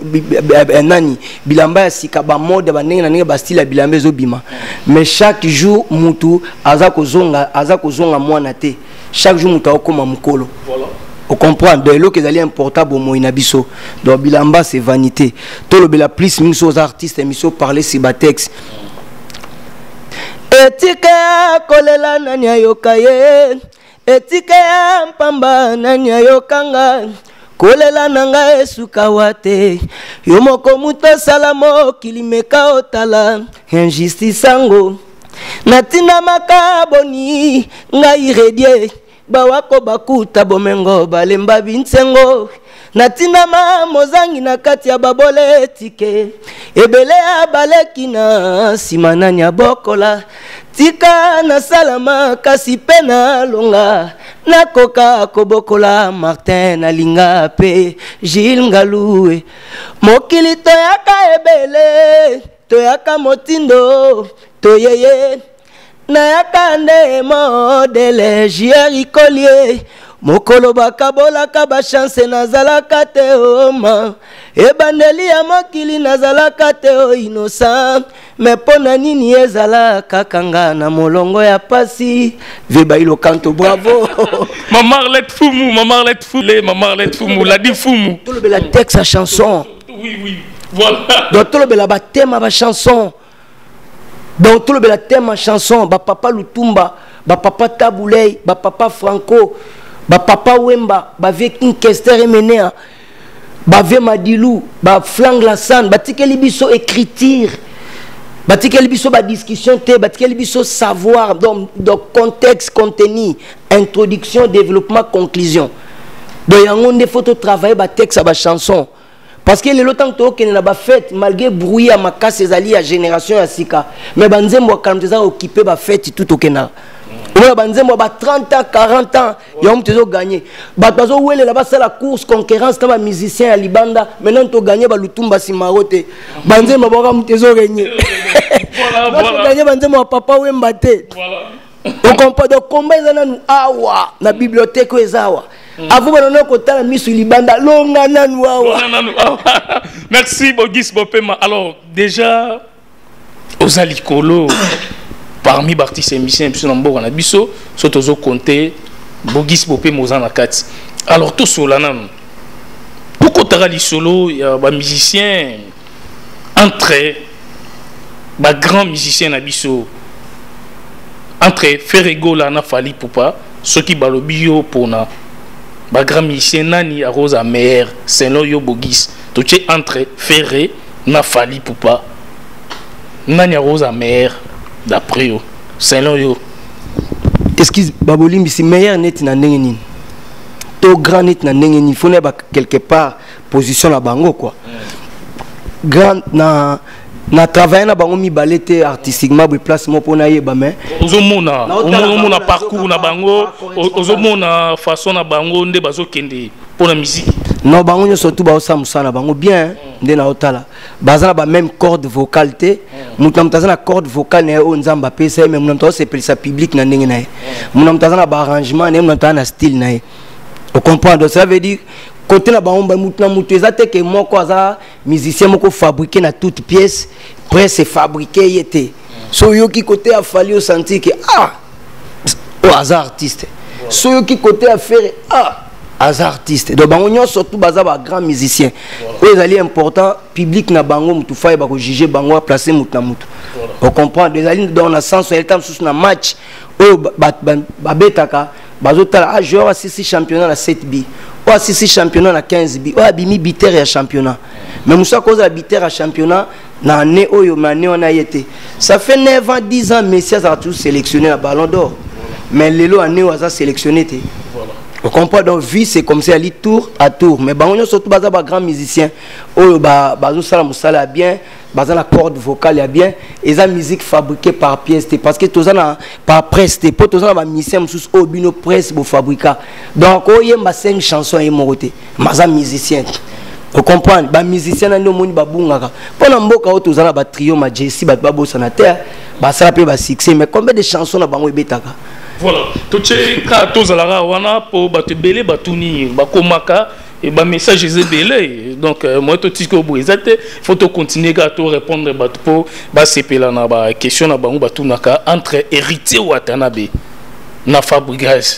nani bilamba sika ba mode ba ndenge na ndenge ba style bilamba zo bima mais chaque jour mutu aza kozonga mwana te chaque jour mutu akoma mukolo voilà on comprend de l'eau qu'ils allaient important pour moi inabiso donc bilamba c'est vanité tout le bela plus miso aux artistes miso parler si ba texte etika kolela nani ayokaye etika ya mpamba nani ayokanga kolela nanga esuka wate yo moko muto salamo kilimeka otala injustice ango natina makaboni ngai redie bawako bakuta bomengo balemba binsengo natina ma mozangi na kati ya babole tike ebele ya baleki na simanani ya bokola tika na salama kasi pena longa nakoka kobokola Martin alinga pe Gilles Ngalue mokili toyaka ebele toyaka motindo toyeye nayaka nde modele Jerry Collier mokolo bakabolaka ba chance nazalaka te oma ebandeli ya mokili nazalaka te o innocent mais pona nini ezalaka kanga na molongo ya pasi veba ilo kanto bravo Maman Arlette Fumu la dit Fumu tout le bel texte à chanson oui voilà donc tout le bel ba thème ba chanson Donc tout le thème en chanson, papa Lutumba, papa Taboulay, papa Franco, papa Wemba, vieux King Kester Emenea, vieux Madilou, Flang Lassan, tikeli biso écriture, tikeli biso discussion, tikeli biso savoir, donc contexte, contenu, introduction, développement, conclusion. Donc il y a un faut travailler texte à chanson. Parce que le temps que tu as fait, malgré le bruit à ma casse, à génération à Sika, mais banzé moi quand tu as occupé la fête tout au Kenya. Banzé moi 30 ans, 40 ans, il y a un petit gagné. Bazo où là-bas c'est la course concurrence comme musicien à Libanda, maintenant tu as gagné ba Lutumba Simarote. Banzé moi ba mtezo gagné. Voilà. Gagné banzé moi papa Wemba te. Voilà. On comprend donc combat ils en awa na bibliothèque ezawa. Merci Bogis Bopema. Alors déjà aux alikolo parmi artistes et musiciens puis on a biso surtout aux compter Bogis Bopema aux anakati. Alors tout cela nan pourquoi t'as li solo il y a musiciens entre grand musicien na biso entre Ferrego la na Fali Poupa ceux qui balobio pour na grand musicien nani a Rosa Meyer selon yo Bogis tout est entre Ferré na Fali Poupa nani a Rosa Meyer d'après yo selon yo qu'est-ce qui babolimbi si Meyer net na ndenge nini to grand net na ndenge nini faut ba quelque part position la bango quoi grand na travailler na bango mi balete artistiquement be placement pour na yeba mais ozomona parcours na bango ozomona façon na bango nde bazokende pour la musique non bango nyo surtout ba osamusa na bango bien nde na otala bazana ba même corde vocale te mutamtaza na corde vocale na o nzamba pesa mais mutamtaza c'est pelisa public na ndenge na ye mutamtaza na ba arrangement na mutamtaza na style na ye on comprend donc ça veut dire côté la bamba mutna mutu ezate que moko aza musicien moko fabriqué na toute pièce presque fabriqué yete so yo qui côté a fallu sentir que au hasard artiste so yo qui côté a faire hasard artiste donc bango nyo surtout baza ba grand musicien o ezali important public na bango mutu faye ba ko juger bango placer mutna mutu on comprend des ali dans la sens el tam sous na match o ba betaka bazotala joueur à 6 championnat na 7 bi ou à 6 championnat na 15 bi ou à bimi biter ya championnat mais musa cause la biter ya championnat na année oyo mané on a été ça fait 9 ans 10 ans Messi a tout sélectionné la Ballon d'Or mais lelo année on a sélectionné té voilà on comprend donc vie c'est comme ça ali tour à tour mais ba on surtout baza ba grand musicien oyo bazo sala musala bien baza la corde vocale ya bien et ça musique fabriquée par pièce parce que tous na par presse pour tous na ba musicien musus au bino presse bo fabrica donc oyemba 5 chansons et moroté maza musicien on comprend ba musicien na ndomoni babungaka pona mboka o tous na ba trio ma Jesse ba bossa na terre ba sala pe ba succès mais combien de chansons na bango ebetaka voilà tout ce ka tozalara wana po ba te belé ba tuni ba komaka et bah message est belé donc moi tout ce que vous êtes faut continuer à tout répondre pour bah c'est là na ba question na bango batu naka entre héritier Watanabe na Fabregas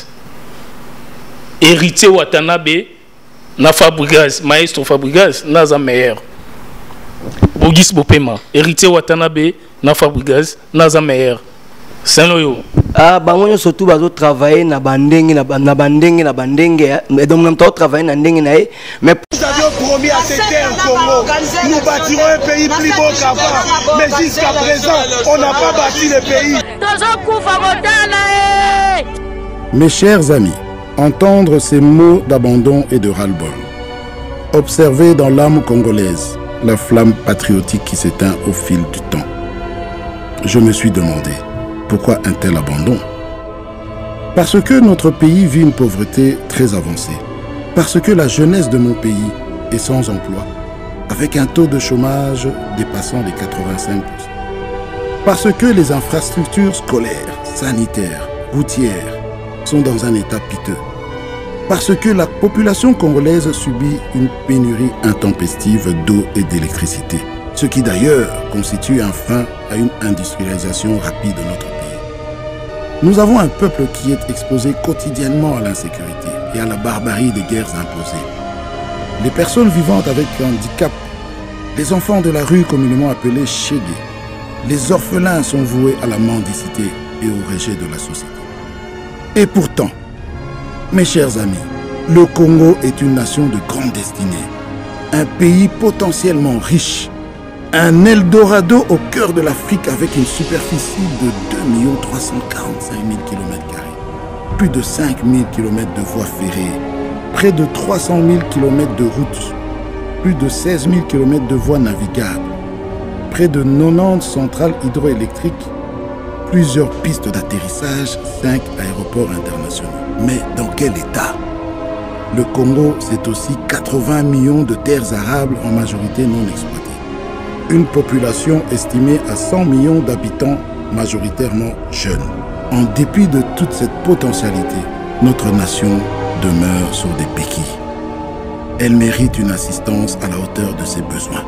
héritier Watanabe na Fabregas maestro Fabregas na za meilleur Bogis Bopema héritier Watanabe na Fabregas na za meilleur Saint-Loyo. Bango surtout bazo travailler na bandenge na bandenge et donc même temps travailler na ndenge na mais nous avions promis à cette terre Congo nous bâtirons un pays plus beau qu'avant mais jusqu'à présent on n'a pas bâti le pays. Mes chers amis, entendre ces mots d'abandon et de ras-le-bol, observer dans l'âme congolaise la flamme patriotique qui s'éteint au fil du temps, je me suis demandé pourquoi un tel abandon? Parce que notre pays vit une pauvreté très avancée. Parce que la jeunesse de mon pays est sans emploi, avec un taux de chômage dépassant les 85%. Parce que les infrastructures scolaires, sanitaires, routières sont dans un état piteux. Parce que la population congolaise subit une pénurie intempestive d'eau et d'électricité. Ce qui d'ailleurs constitue un frein à une industrialisation rapide de notre pays. Nous avons un peuple qui est exposé quotidiennement à l'insécurité et à la barbarie des guerres imposées. Les personnes vivant avec un handicap, les enfants de la rue communément appelés chégués, Les orphelins sont voués à la mendicité et au rejet de la société. Et pourtant, mes chers amis, le Congo est une nation de grande destinée, un pays potentiellement riche, un Eldorado au cœur de l'Afrique avec une superficie de 2 345 000 km², plus de 5 000 km de voies ferrées, près de 300 000 km de routes, plus de 16 000 km de voies navigables, près de 90 centrales hydroélectriques, plusieurs pistes d'atterrissage, 5 aéroports internationaux. Mais dans quel état? Le Congo, c'est aussi 80 millions de terres arables en majorité non exploitées. Une population estimée à 100 millions d'habitants, majoritairement jeunes. En dépit de toute cette potentialité, notre nation demeure sur des béquilles. Elle mérite une assistance à la hauteur de ses besoins.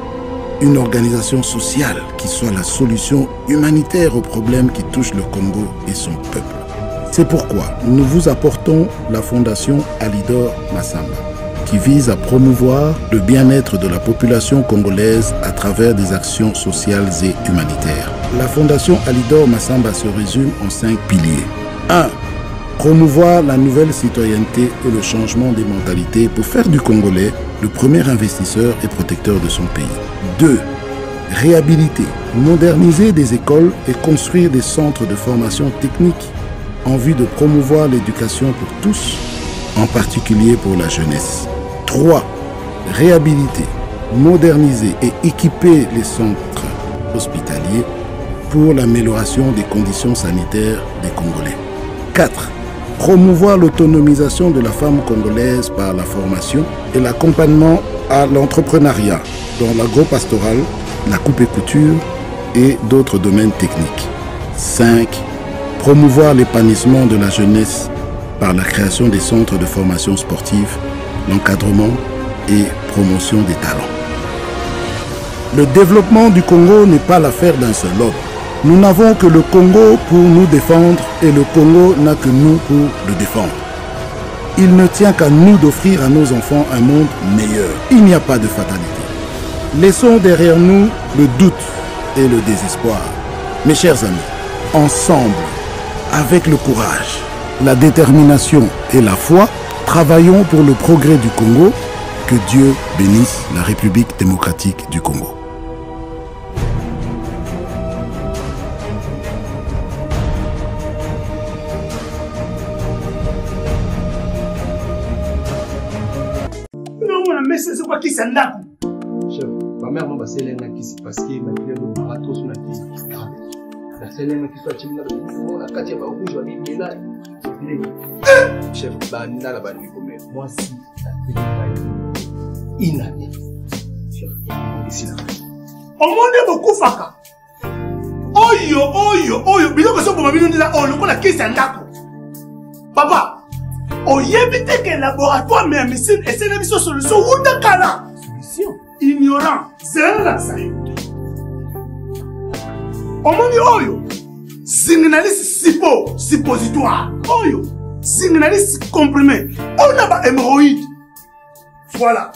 Une organisation sociale qui soit la solution humanitaire aux problèmes qui touchent le Congo et son peuple. C'est pourquoi nous vous apportons la fondation Alidor Massamba, qui vise à promouvoir le bien-être de la population congolaise à travers des actions sociales et humanitaires. La fondation Alidor Massamba se résume en 5 piliers. 1. Promouvoir la nouvelle citoyenneté et le changement des mentalités pour faire du Congolais le premier investisseur et protecteur de son pays. 2. Réhabiliter, moderniser des écoles et construire des centres de formation technique en vue de promouvoir l'éducation pour tous, en particulier pour la jeunesse. 3. Réhabiliter, moderniser et équiper les centres hospitaliers pour l'amélioration des conditions sanitaires des Congolais. 4. Promouvoir l'autonomisation de la femme congolaise par la formation et l'accompagnement à l'entrepreneuriat dans l'agro-pastoral, la coupe et couture et d'autres domaines techniques. 5. Promouvoir l'épanouissement de la jeunesse par la création des centres de formation sportive, l'encadrement et promotion des talents. Le développement du Congo n'est pas l'affaire d'un seul homme. Nous n'avons que le Congo pour nous défendre et le Congo n'a que nous pour le défendre. Il ne tient qu'à nous d'offrir à nos enfants un monde meilleur. Il n'y a pas de fatalité. Laissons derrière nous le doute et le désespoir. Mes chers amis, ensemble, avec le courage, la détermination et la foi, travaillons pour le progrès du Congo. Que Dieu bénisse la République démocratique du Congo. Chef, ma mère m'a passé l'un qui s'est passé, ma mère m'a barato sur la tête. La scène qui soit chimna de la katia ba rouge ni là. Chef, banda la bandi comme moi si la tête inane. Chef, ici là. Au monde beaucoup faka. Oyo, biloko so pour mabino ndila o lokola kisi ndako. Papa, oyebite que laboratoire mais médecine et c'est une solution ou dakala. Ignorant, c'est là ça. Omoni oyo, signaliste suppositoire. Oyo, signaliste comprimé. On a pas hémorroïde. Voilà.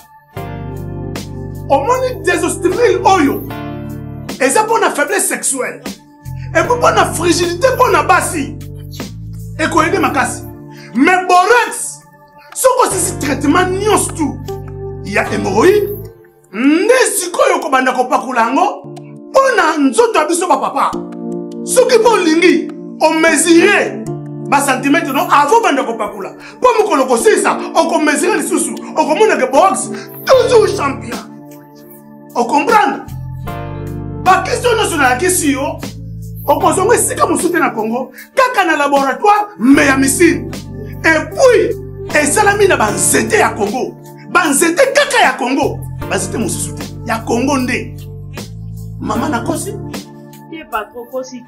Omoni désostérile oyo. Et ça pour la faiblesse sexuelle. Et pour la fragilité pour la bassi. Et quoi aider ma casse. Mais borax, ce que c'est traitement nions tout. Il y a hémorroïde. Nesikoyo kobanda kopakulango pona nzoto abiso ba papa soki po lingi o mesurer ba centimètre non avant banda kopakula po mukolo ko sisa o ko mesurer lisusu o ko mona ke box toujours champion o comprendre ba question nationale question o ko zongo sika musute na Congo kaka na laboratoire mais ya missile et puis esalami na ba nzete ya Congo ba nzete kaka ya Congo. Bazite mususu te ya Congo nde mama na kosi ye pas trop kosi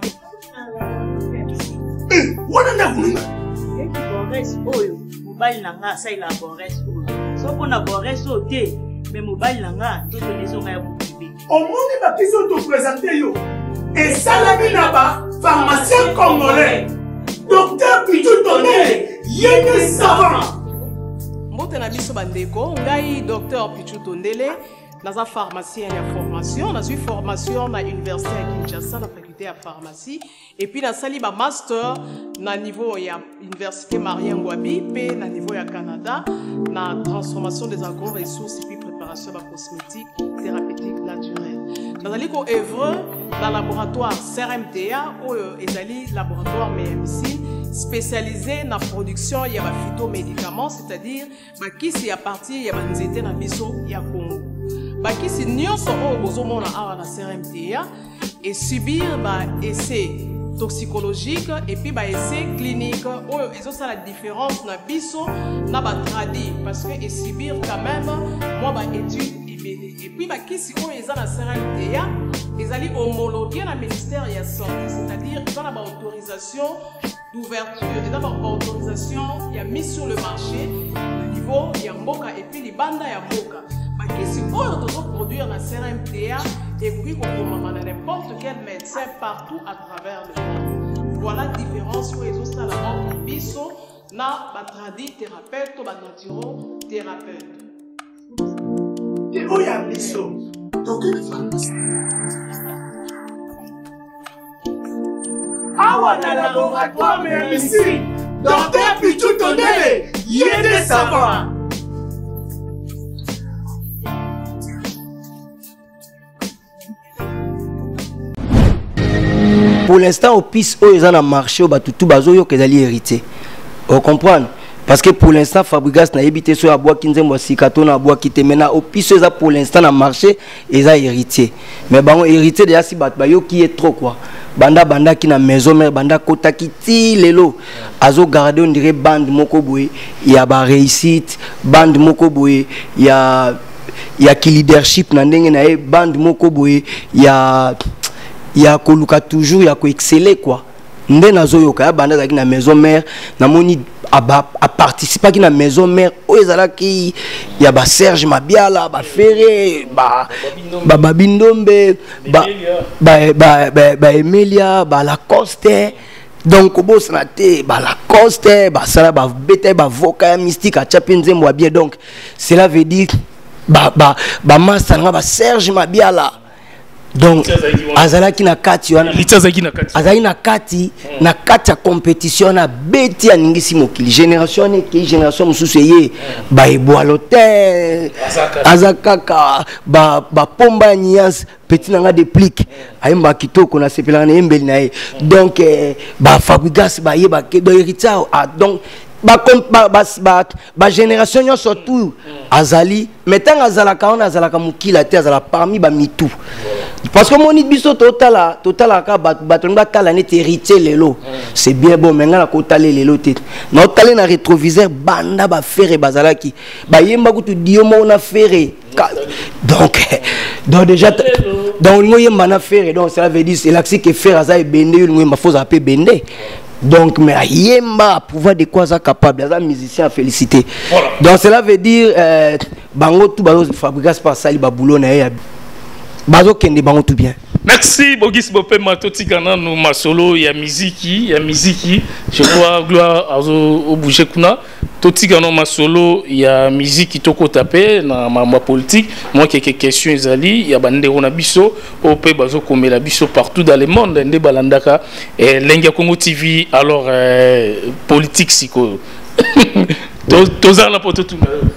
wana nda kununga Bores oyo mobali nanga sa ila Bores oyo soko na Bores o te mais mobali nanga to tonezo nga ya bukibe omoni ba kiso to présenter yo et salami na ba pharmacien congolais docteur Pichu Tondele yene savant. Mbote na biso bandeko ngai docteur Pichu Tondele Dans la pharmacie, il y a formation. Dans une formation, dans l'université à Kinshasa, la faculté à pharmacie. Et puis, dans le master, dans le niveau, il y a l'université Marien Ngouabi, puis dans le niveau, il y a Canada, dans la transformation des agro-ressources et puis préparation de la cosmétique thérapeutique naturelle. Dans le œuvre, dans le laboratoire CRMTA, où il y a le laboratoire MMC, spécialisé dans la production, il y a des phytomédicaments, c'est-à-dire, qui est à partir, il y a des étés dans Bisso, il y a Congo. Qui si nous sommes au à la CRMTA et subir essais toxicologiques et puis essais cliniques, ils ont la différence dans Bisso, dans la tradi, parce que subir quand même, moi, études. Et puis, qui si on est dans la CRMTA, ils allaient homologuer le ministère de la Santé, c'est-à-dire qu'ils ont l'autorisation d'ouverture, ils ont l'autorisation, il y a mis sur le marché, le niveau, il y a Mboka et puis les bandes, il y a Mboka. Si on doit produire la CRMTA et puis on peut n'importe quel médecin partout à travers le monde. Voilà la différence où ils ont ça entre biso na batradi thérapeute ou naturo thérapeute. Et où y a biso? Donc une pharmacie. Awa na laboratoire mais ici, docteur Pichou Tondele, y a des savants. Pour l'instant, au piste, ils ont marché, tout bazo qu'ils allaient hériter. Vous comprenez? Parce que pour l'instant, Fabregas n'a évité sur la boîte qui nous a sikato na boîte qui te mena au piste, ils ont pour l'instant na marché, ils ont hérité. Mais bon, hérité déjà si batbayo qui est trop quoi. Banda qui na maison mère, banda kota qui ti lelo. Azo garder on dirait bande moko boy, il y a ba réussite, bande moko boy, il y a qui leadership na ndenge na bande moko boy, il y a koluka toujours, il y a ko exceller quoi. Ndé nazo yoka ya banda zaki na maison mère, na moni a participer qui na maison mère, o ezala ki ya ba Serge Mabiala, ba Ferré, ba Babindombe, ba Emilia, ba Lacoste. Donc au boss na te ba Lacoste, ba sala ba bete ba voka mystique a chapinze moi bien donc cela veut dire ba master nga ba Serge Mabiala. Donc azalaki na kati wana azalaki na kati na kati ya compétition na beti ya ningisi mokili génération ne ki génération mususu ye ba eboalote azakaka ba pomba nyas petit nanga déplique ayemba kitoko na sepela na embeli na ye donc ba Fabregas ba ye ba kedo héritage donc ba génération yo surtout azali mettant azalaka on azalaka mukila te azala parmi ba mitu parce que mon biso total ka batonga tala net héritier lelo c'est bien bon mais ngala ko tale lelo te na tale na rétroviseur banda ba ferre bazalaki ba yemba kutu diomo na ferre donc déjà donc ngoyemba na ferre donc cela veut dire c'est l'axi que faire azai bende ngoyemba faut appeler bende. Donc, mais Yemba, pouvoir de quoi ça capable, les musiciens à féliciter. Voilà. Donc, cela veut dire, bango tout bazo Fabregas par sali baboulot na ya. Bazo kende bango tout bien. Merci Bogis Bopé Matoti Gana nous masolo ya miziki, je crois gloire au bouger kuna. Toti Gana masolo ya miziki toko tapé na ma politique. Moi quelques questions ezali ya bande rona biso au pe bazo komela biso partout dans le monde ndé balandaka et Lenga Congo TV alors politique siko. Tozala pour tout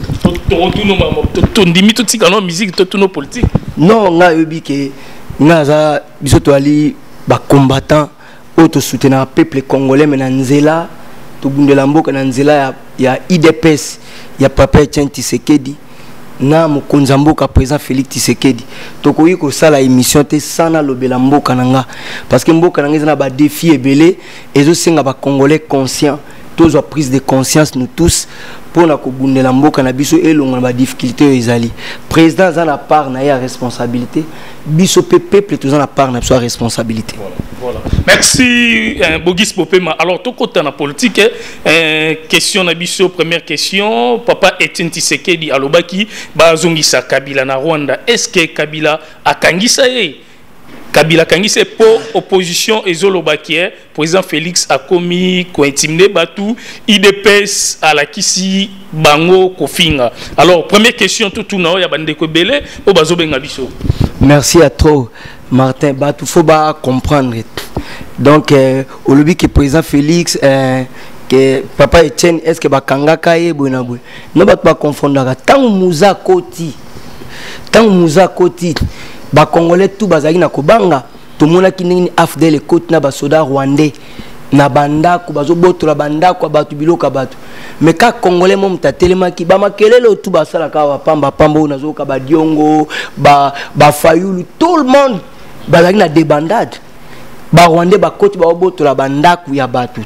ton dimi Toti Gana musique tout nos politique. Non, nga yobi ke ngaza biso to ali ba combattant auto soutenir peuple congolais mais na nzela to bundela mboka na nzela ya IDPS ya papa Etienne Tshisekedi na mokonza mboka président Félix Tshisekedi to koyi ko sala émission te sana lobela mboka nanga parce que mboka nanga na ba défi ebele ezo senga ba congolais conscients tous prise de conscience nous tous pour na kobundela mboka na biso elonga ba difficulté ezali président za na part na ya responsabilité biso peuple tous na part na sa responsabilité. Voilà. Merci Bogis Popema. Alors tout côté na politique question na biso première question papa Etienne Tshisekedi alobaki bazongisa Kabila na Rwanda est-ce que Kabila akangisa ye Kabila kangise po opposition ezolobakie président Félix a commis ko intimidé batu IDPS à la kisi bango kofinga. Alors première question tout na ya bande ko belé o bazobenga biso. Merci à trop Martin. Batu faut ba comprendre. Donc au lobby que président Félix que papa Etienne est-ce que bakanga kaye bona boy. No ba confondre tant muza koti. Tant muza koti. Ba Congolais tout bazali na kobanga to mona kinini afdele côte na ba soda rwandais na banda ko bazo boto la banda ko batu biloka batu mais ka Congolais mom tatelema ki ba makelele tout basala ka ba pamba pamba na zo ka ba diongo ba fayulu tout le monde bazali na débandade ba rwandais ba côte ba boto la banda ku ya batu.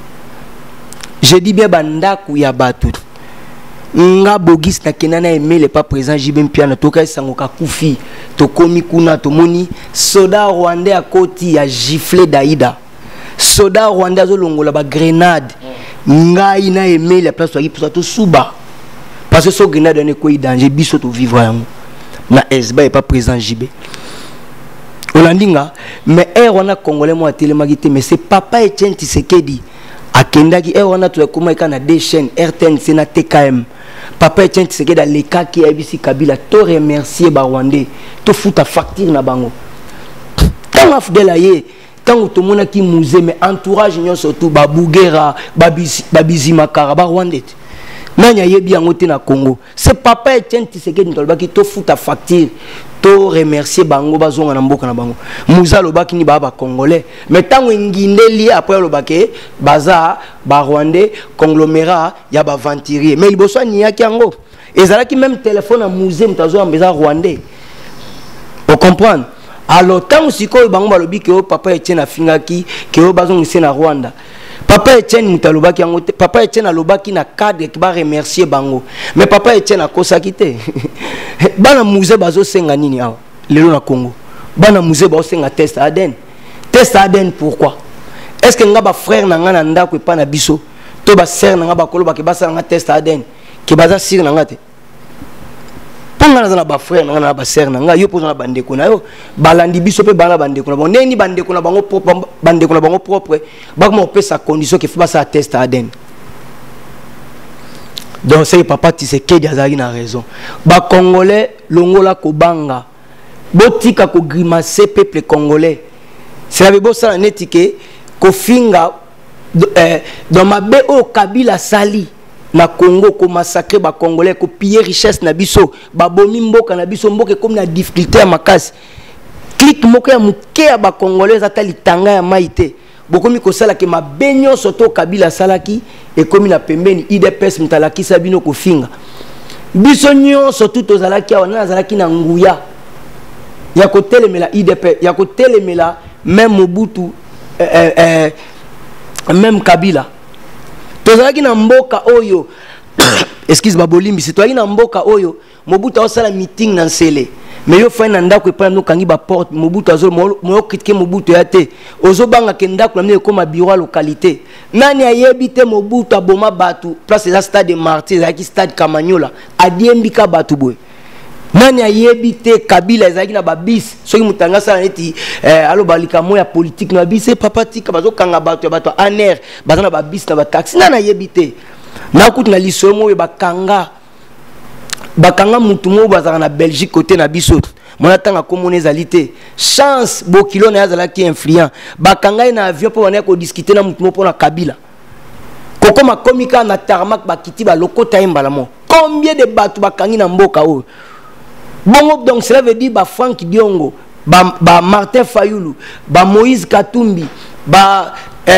Je dis bien banda ku ya batu. Nga bogis na kenana aimé le pas présent Jibem Piana toka sangoka kufi to komi kuna to moni soda rwandais à côté a giflé Daïda soda rwandais zo longola ba grenade nga ina aimé la place pour to suba parce que so grenade ne ko danger biso to vivre yango na esba est pas présent Jibé olandinga mais wana congolais moi télémagité mais c'est papa Etienne Tshisekedi akendaki wana to kuma ikana des chaînes RTN c'est na TKM. Papa Etienne Tshisekedi dans les cas qui a ici Kabila to remercier ba Rwandais to futa facture na bango tant afdela ye tant to mona ki musée mais entourage nyon surtout ba Bougera babizi makara ba Rwandais nanya yebi yango te na Congo c'est papa Etienne Tshisekedi ndolbaki to futa facture to remercier bango bazonga na mboka na bango muza lobaki ni ba congolais mais tango ngindeli après lobaki baza ba rwandais conglomérat ya ba venturier mais liboso ni yaki yango ezalaki même téléphone à musée mtazo ambeza rwandais on comprendre alors tango siko bango balobi ke papa Etienne afingaki ke bazongisa na Rwanda papa Etienne mutalobaki yango papa Etienne alobaki na cadre ki ba remercier bango mais papa Etienne akosaki te bana musée bazo senga nini awa lelo na Congo bana musée bazo senga test ADN pourquoi est-ce que nga ba frère na nga na ndako epa na biso to ba sœur na nga ba koloba ke basa nga test ADN ke baza sir na nga te ponga na ba frère na nga na ba sœur na nga yo poza na bandeko na yo balandi biso pe bana bandeko na bango neni bandeko na bango propre ba ko pesa condition ke fa sa test ADN. Donc c'est papa Tshisekedi azali na raison ba congolais longola kobanga botika ko grimacer peuple congolais c'est la bebosa na netike ko finga dans ma BO Kabila sali na Congo ko massacrer ba congolais ko piller richesse na biso ba bomi mboka na biso mboka comme na difficulté ya makasi clic moko ya muke ya ba congolais atali tanga ya maite bokomi ko sala ke mabenyo soto Kabila salaki et comme na pembeni IDPS mtalaki sabino ko finga biso nyonso tout ozalaki awa na zalaki na nguya ya ko telemela IDP ya ko telemela même Mobutu même Kabila tozalaki na mboka oyo excuse babolimbi c'est na mboka oyo Mobutu osala meeting na Nsele mais yo fa na ndako epa no kangi ba porte Mobutu azo mo critiquer Mobutu ya te ozo banga ke ndako na koma bureau à localité nani ayebi te Mobutu aboma batu place za stade de Martyrs za ki stade Kamanyola adiembika batu boy nani ayebi te Kabila ezaki na babis soki mutanga sala neti alo balika moya politique na bise papa tika bazo kanga batu ya batu aner bazana babis na ba taxi nani ayebi te na kutu na liso mo bakanga mutu mo bazana na Belgique côté na biso mona tanga komone ezalité chance bokilo na yazala ki influent bakanga na avion po wana ko discuter na mutu mo pona Kabila koko makomika na tarmac bakiti ba lokota imbala mo combien de batu bakangi na mboka o bongo donc cela veut dire ba Franck Diongo ba Martin Fayulu ba Moïse Katumbi ba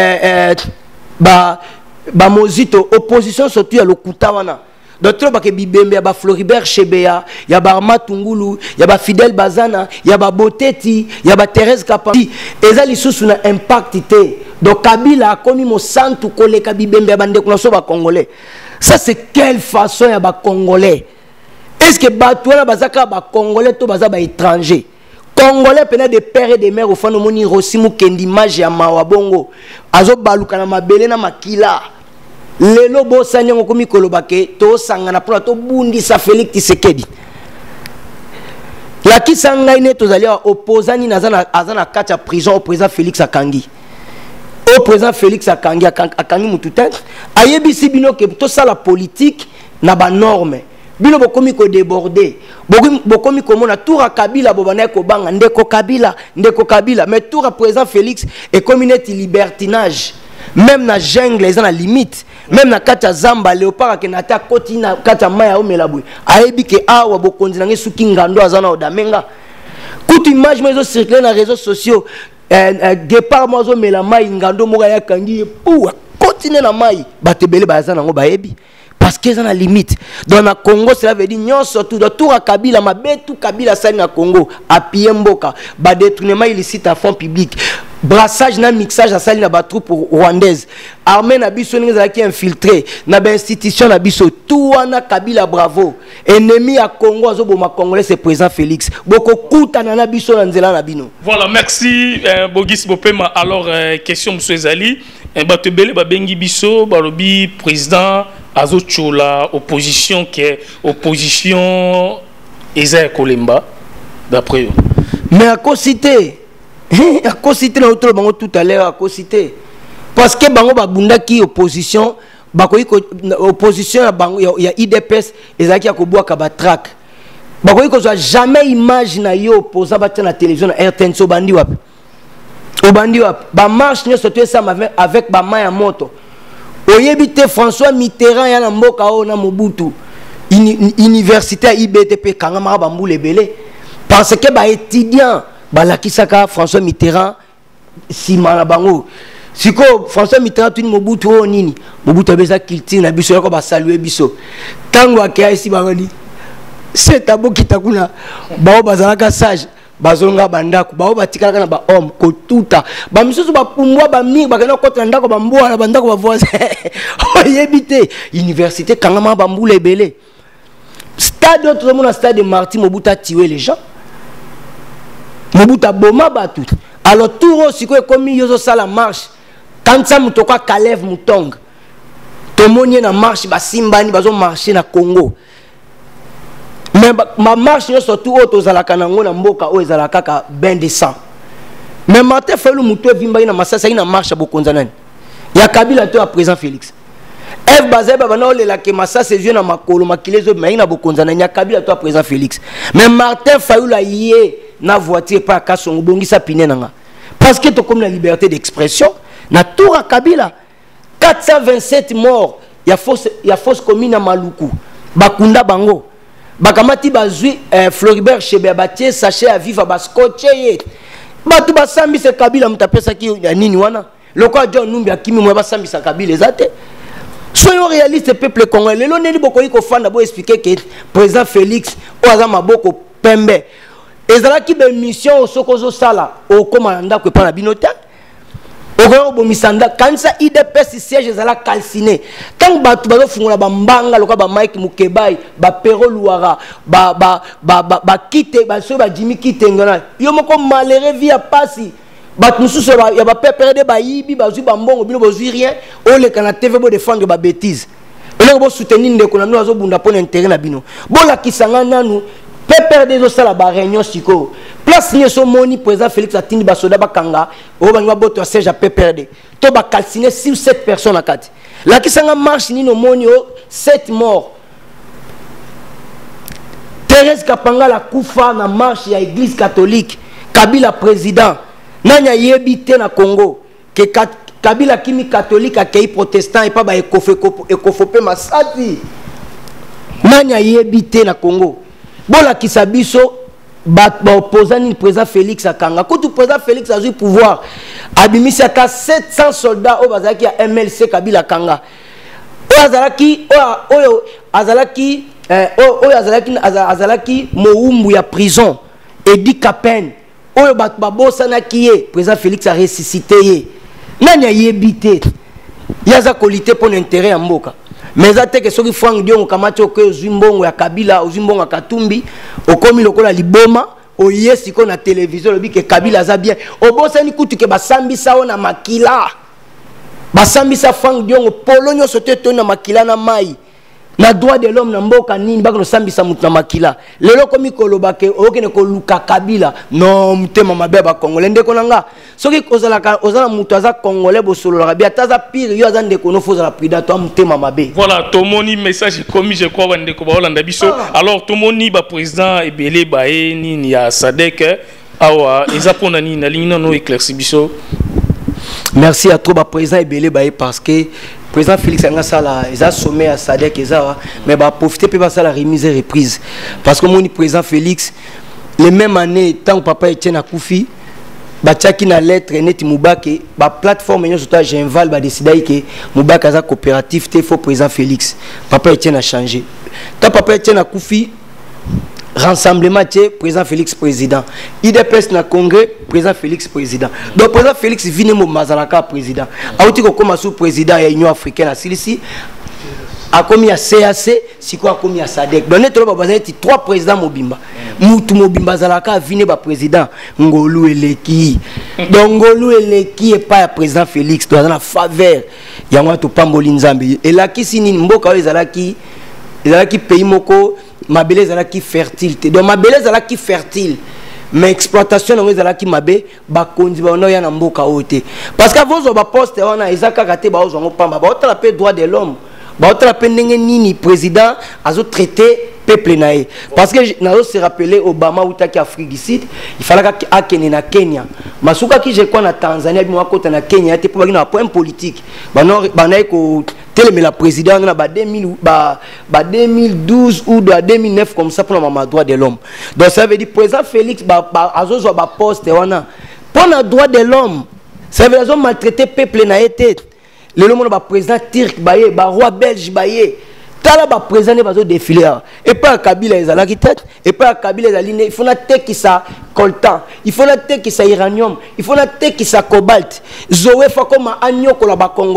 Mozito opposition surtout ya lokuta wana d'autres ba ke Bibembe ya ba Floribert Chebeya ya ba Matungulu ya ba Fidel Bazana ya ba Boteti ya ba Thérèse Kapambi ezali susu na impact te donc Kabila komi mo santu koleka Bibembe ya bande kuna so ba congolais ça c'est quelle façon ya ba congolais est-ce que batouana bazaka ba congolais to baza ba étranger congolais pena de père et de mère au fano moni Rosimu Kendi image ya mawabongo azo baluka na mabele na makila lelo bosa nyango komi kolobake to sangana pona to bundi sa Félix Tshisekedi La qui s'engagne tous allés opposants ni azana kacha prison au président Félix Akangi. Au président Félix Akangi mututin ayebisi bino que tout ça la politique na ba norme. Bino bokomi ko déborder. Bokomi ko mona tour à Kabila bobana ko banga ndeko Kabila mais tour à président Félix et communauté libertinage. Même na jungle ils ont la limite. Même na kacha zamba léopard ke nata koti na kacha maya o melabwe. Ayebi ke awa bokonzi nange suki ngando azana odamenga. Toute image mais circuler na réseaux sociaux guépard mozo melama ngando moga ya kangi pou continuer na mai batebele bazana ngo bayebi. Parce qu'ils ont la limite. Dans le Congo, cela veut dire non surtout de tout à Kabila, ma bête tout Kabila ça na Congo, à Piemboka, ba détournement illicite à fond public, brassage na mixage à sali na ba troupe rwandaise, armée na biso ninga qui infiltré, na ba institution na biso tout wana Kabila bravo, ennemi à Congo azo boma congolais c'est président Félix. Boko kuta na biso na nzela na bino. Voilà, merci Bogis Bopema. Alors question monsieur Ezali, batebele ba bengi biso, balobi président Azochola, opposition qui est opposition Ezaïe Kolemba, d'après eux. Mais à quoi citer dans l'autre bango tout à l'heure, à quoi citer. Parce que bango babunda qui opposition, opposition il y a IDPS, Ezaïe qui a koboua kabatrak. Bango ko jamais image na yo opposant battre la télévision RTN so bandi wap. Obandi wap, ba marche ne sauter ça avec ba main à moto. Oyebite François Mitterrand yana mboka o na Mobutu université IBTP kangama bambule belé parce que ba étudiant ba lakisaka François Mitterrand simana bango siko François Mitterrand tuni Mobutu o nini Mobutu abeza kilti na biso yako ba saluer biso tango akia ici bangoni c'est abo kitakuna ba bazalaka sage bazonga bandako bao batikala na ba homme ko tuta ba misusu ba pumbwa ba mi ba kana kota ndako ba mbwa na bandako ba voisin oyebite université kangama ba mbule belé stade tout le monde stade de Martin Mobutu a tué les gens Mobutu boma batu alors tout aussi ko komi yozo sala marche quand ça mutoko Kalev Mutong to monye na marche ba simbani bazo marcher na Congo. Mais ma marche surtout aux alakanango na mboka o ezalaka ka ben de sang. Mais matin fait le muto vimba ina masasa ina marche bokonzanani. Ya Kabila to à présent Félix. F bazeba bana ole la ke masasa yeux na makolo makilezo mais ina bokonzanani ya Kabila to à présent Félix. Mais Martin Fayulu yé na voiture pas kasongo bongisa pinenanga. Parce que to comme la liberté d'expression na tour à Kabila 427 morts ya fausse commune à Maluku. Bakunda bango. Bakamati bazui Floribert Chebe batie sachet à vivre baskoche batu basambi se Kabila mutapesa ki ya nini wana lokwa John Numbi akimi mwe basambi sa Kabila ezate soyons réalistes peuple congolais lelo neli bokoyi ko fanda bo expliquer que président Félix o aza maboko pembe ezala ki be mission osokozo sala o komanda ko pa na binota au bomisanda kanisa IDPS siège ezala calciné tant batu bazo fungola ba mbanga lokwa ba Mike Mukebai ba Pero Luara ba kite ba so ba Jimmy Kitengana yo moko malheureux via pasi batu mususu ya ba PPRD ba yibi bazui ba mbongo bino bozui rien o le kana TV bo défendre ba bêtise ele bo soutenir ndeko na no azo bunda pona intérêt na bino bo la kisanga nanu PPRD zo sala ba réunion siko place ni so moni président Félix atindi ba soda ba kanga o ba boto siège à PPRD to ba calciner 6 ou 7 personnes à kati la kisanga marche ni no moni o 7 morts Thérèse Kapanga la kufa na marche ya église catholique Kabila président nanya yebité na Congo que Kabila kimi catholique akei protestant et pas ba ekofopé masati nanya yebité na Congo bola kisabiso ba opposant président Félix Akanga quand le président Félix a eu pouvoir abimisi aka 700 soldats au bazaki ya MLC Kabila Kanga azalaki moumbu ya prison Edi Kapen oyo bat babosana kiye président Félix a ressuscité nani a yebité yaza kolite pour l'intérêt ya mboka mais ate que soki Frank Diongo kamati okoyo zimbongo ya Kabila ozimbongo ya Katumbi okomi lokola liboma oyesi ko na télévision lobi ke Kabila za bien obosani kutu ke basambisa ona makila basambisa Frank Diongo polonyo sote to na makila na mai na droit de l'homme na mboka nini bako sambisa mutu na makila lelo komi kolobake okene ko luka Kabila non mutema mabe ba congolais ndeko nanga soki ozala mutu aza congolais bosolo la bia taza pire yo aza ndeko no foza la prida to mutema mabe. Voilà, tomoni message commis je crois bandeko ba Holanda biso. Alors tomoni ba président ebele ba nini ya Sadek awa ezapona nini na ligne no éclairci biso. Merci à toi ba président ebele ba parce que président Félix Angasala, il a sommé à Sadek, mais il a profité pour la remise et reprise. Parce que mon président Félix, les mêmes années, tant que papa Etienne Akoufi, Bachaki na lettre net Moubake, la plateforme Genval a décidé que Moubake a coopératif, il faut président Félix. Papa Etienne a changé. Quand papa Etienne Akoufi, rassemblement, président Félix président. IDPS na congrès, président Félix président. Donc président Félix vient au Mazalaka président. Aouti comme sous président de l'Union africaine à Silici, a commis à CAC, si quoi a commis à SADC. Donc nous avons trois présidents Mobimba. Moutou Mobimba Zalaka vient au président Ngolou Eleki. Donc Ngolou Eleki est pas président Félix dans la faveur. Il y a un tout Pamboli Nzambi. Et là qui signe Mboka Zalaki pays moko ma beleza là qui fertile donc ma beleza là qui fertile mais exploitation na ngeza là qui mabe ba konzi ba ono ya na mboka ote parce que vous ba poste wana ezaka kate ba ozongo pamba ba otala pe droit de l'homme ba otala pe ndenge nini président azo traiter peuple naé parce que nazo se rappeler Obama utaki Afrique du Sud il fallait akene na Kenya masuka ki je kwa na Tanzania bi mwakota na Kenya te pour ba point politique ba na ko mais la présidente na 2012 ou 2009 comme ça pour le droit de l'homme. Donc ça veut dire président Félix azozo ba poste wana pour le droit de l'homme. Ça veut dire maltraiter peuple na été. Le monde ba président turc baye ba roi belge baye. Tala ba président bazo défiler et pas Kabila ezala ki tête et pas Kabila ezali il faut na tête qui ça coltan, il faut na tête qui ça uranium, il faut na tête qui ça cobalt. Zoé fa comme agno ko la ba Congo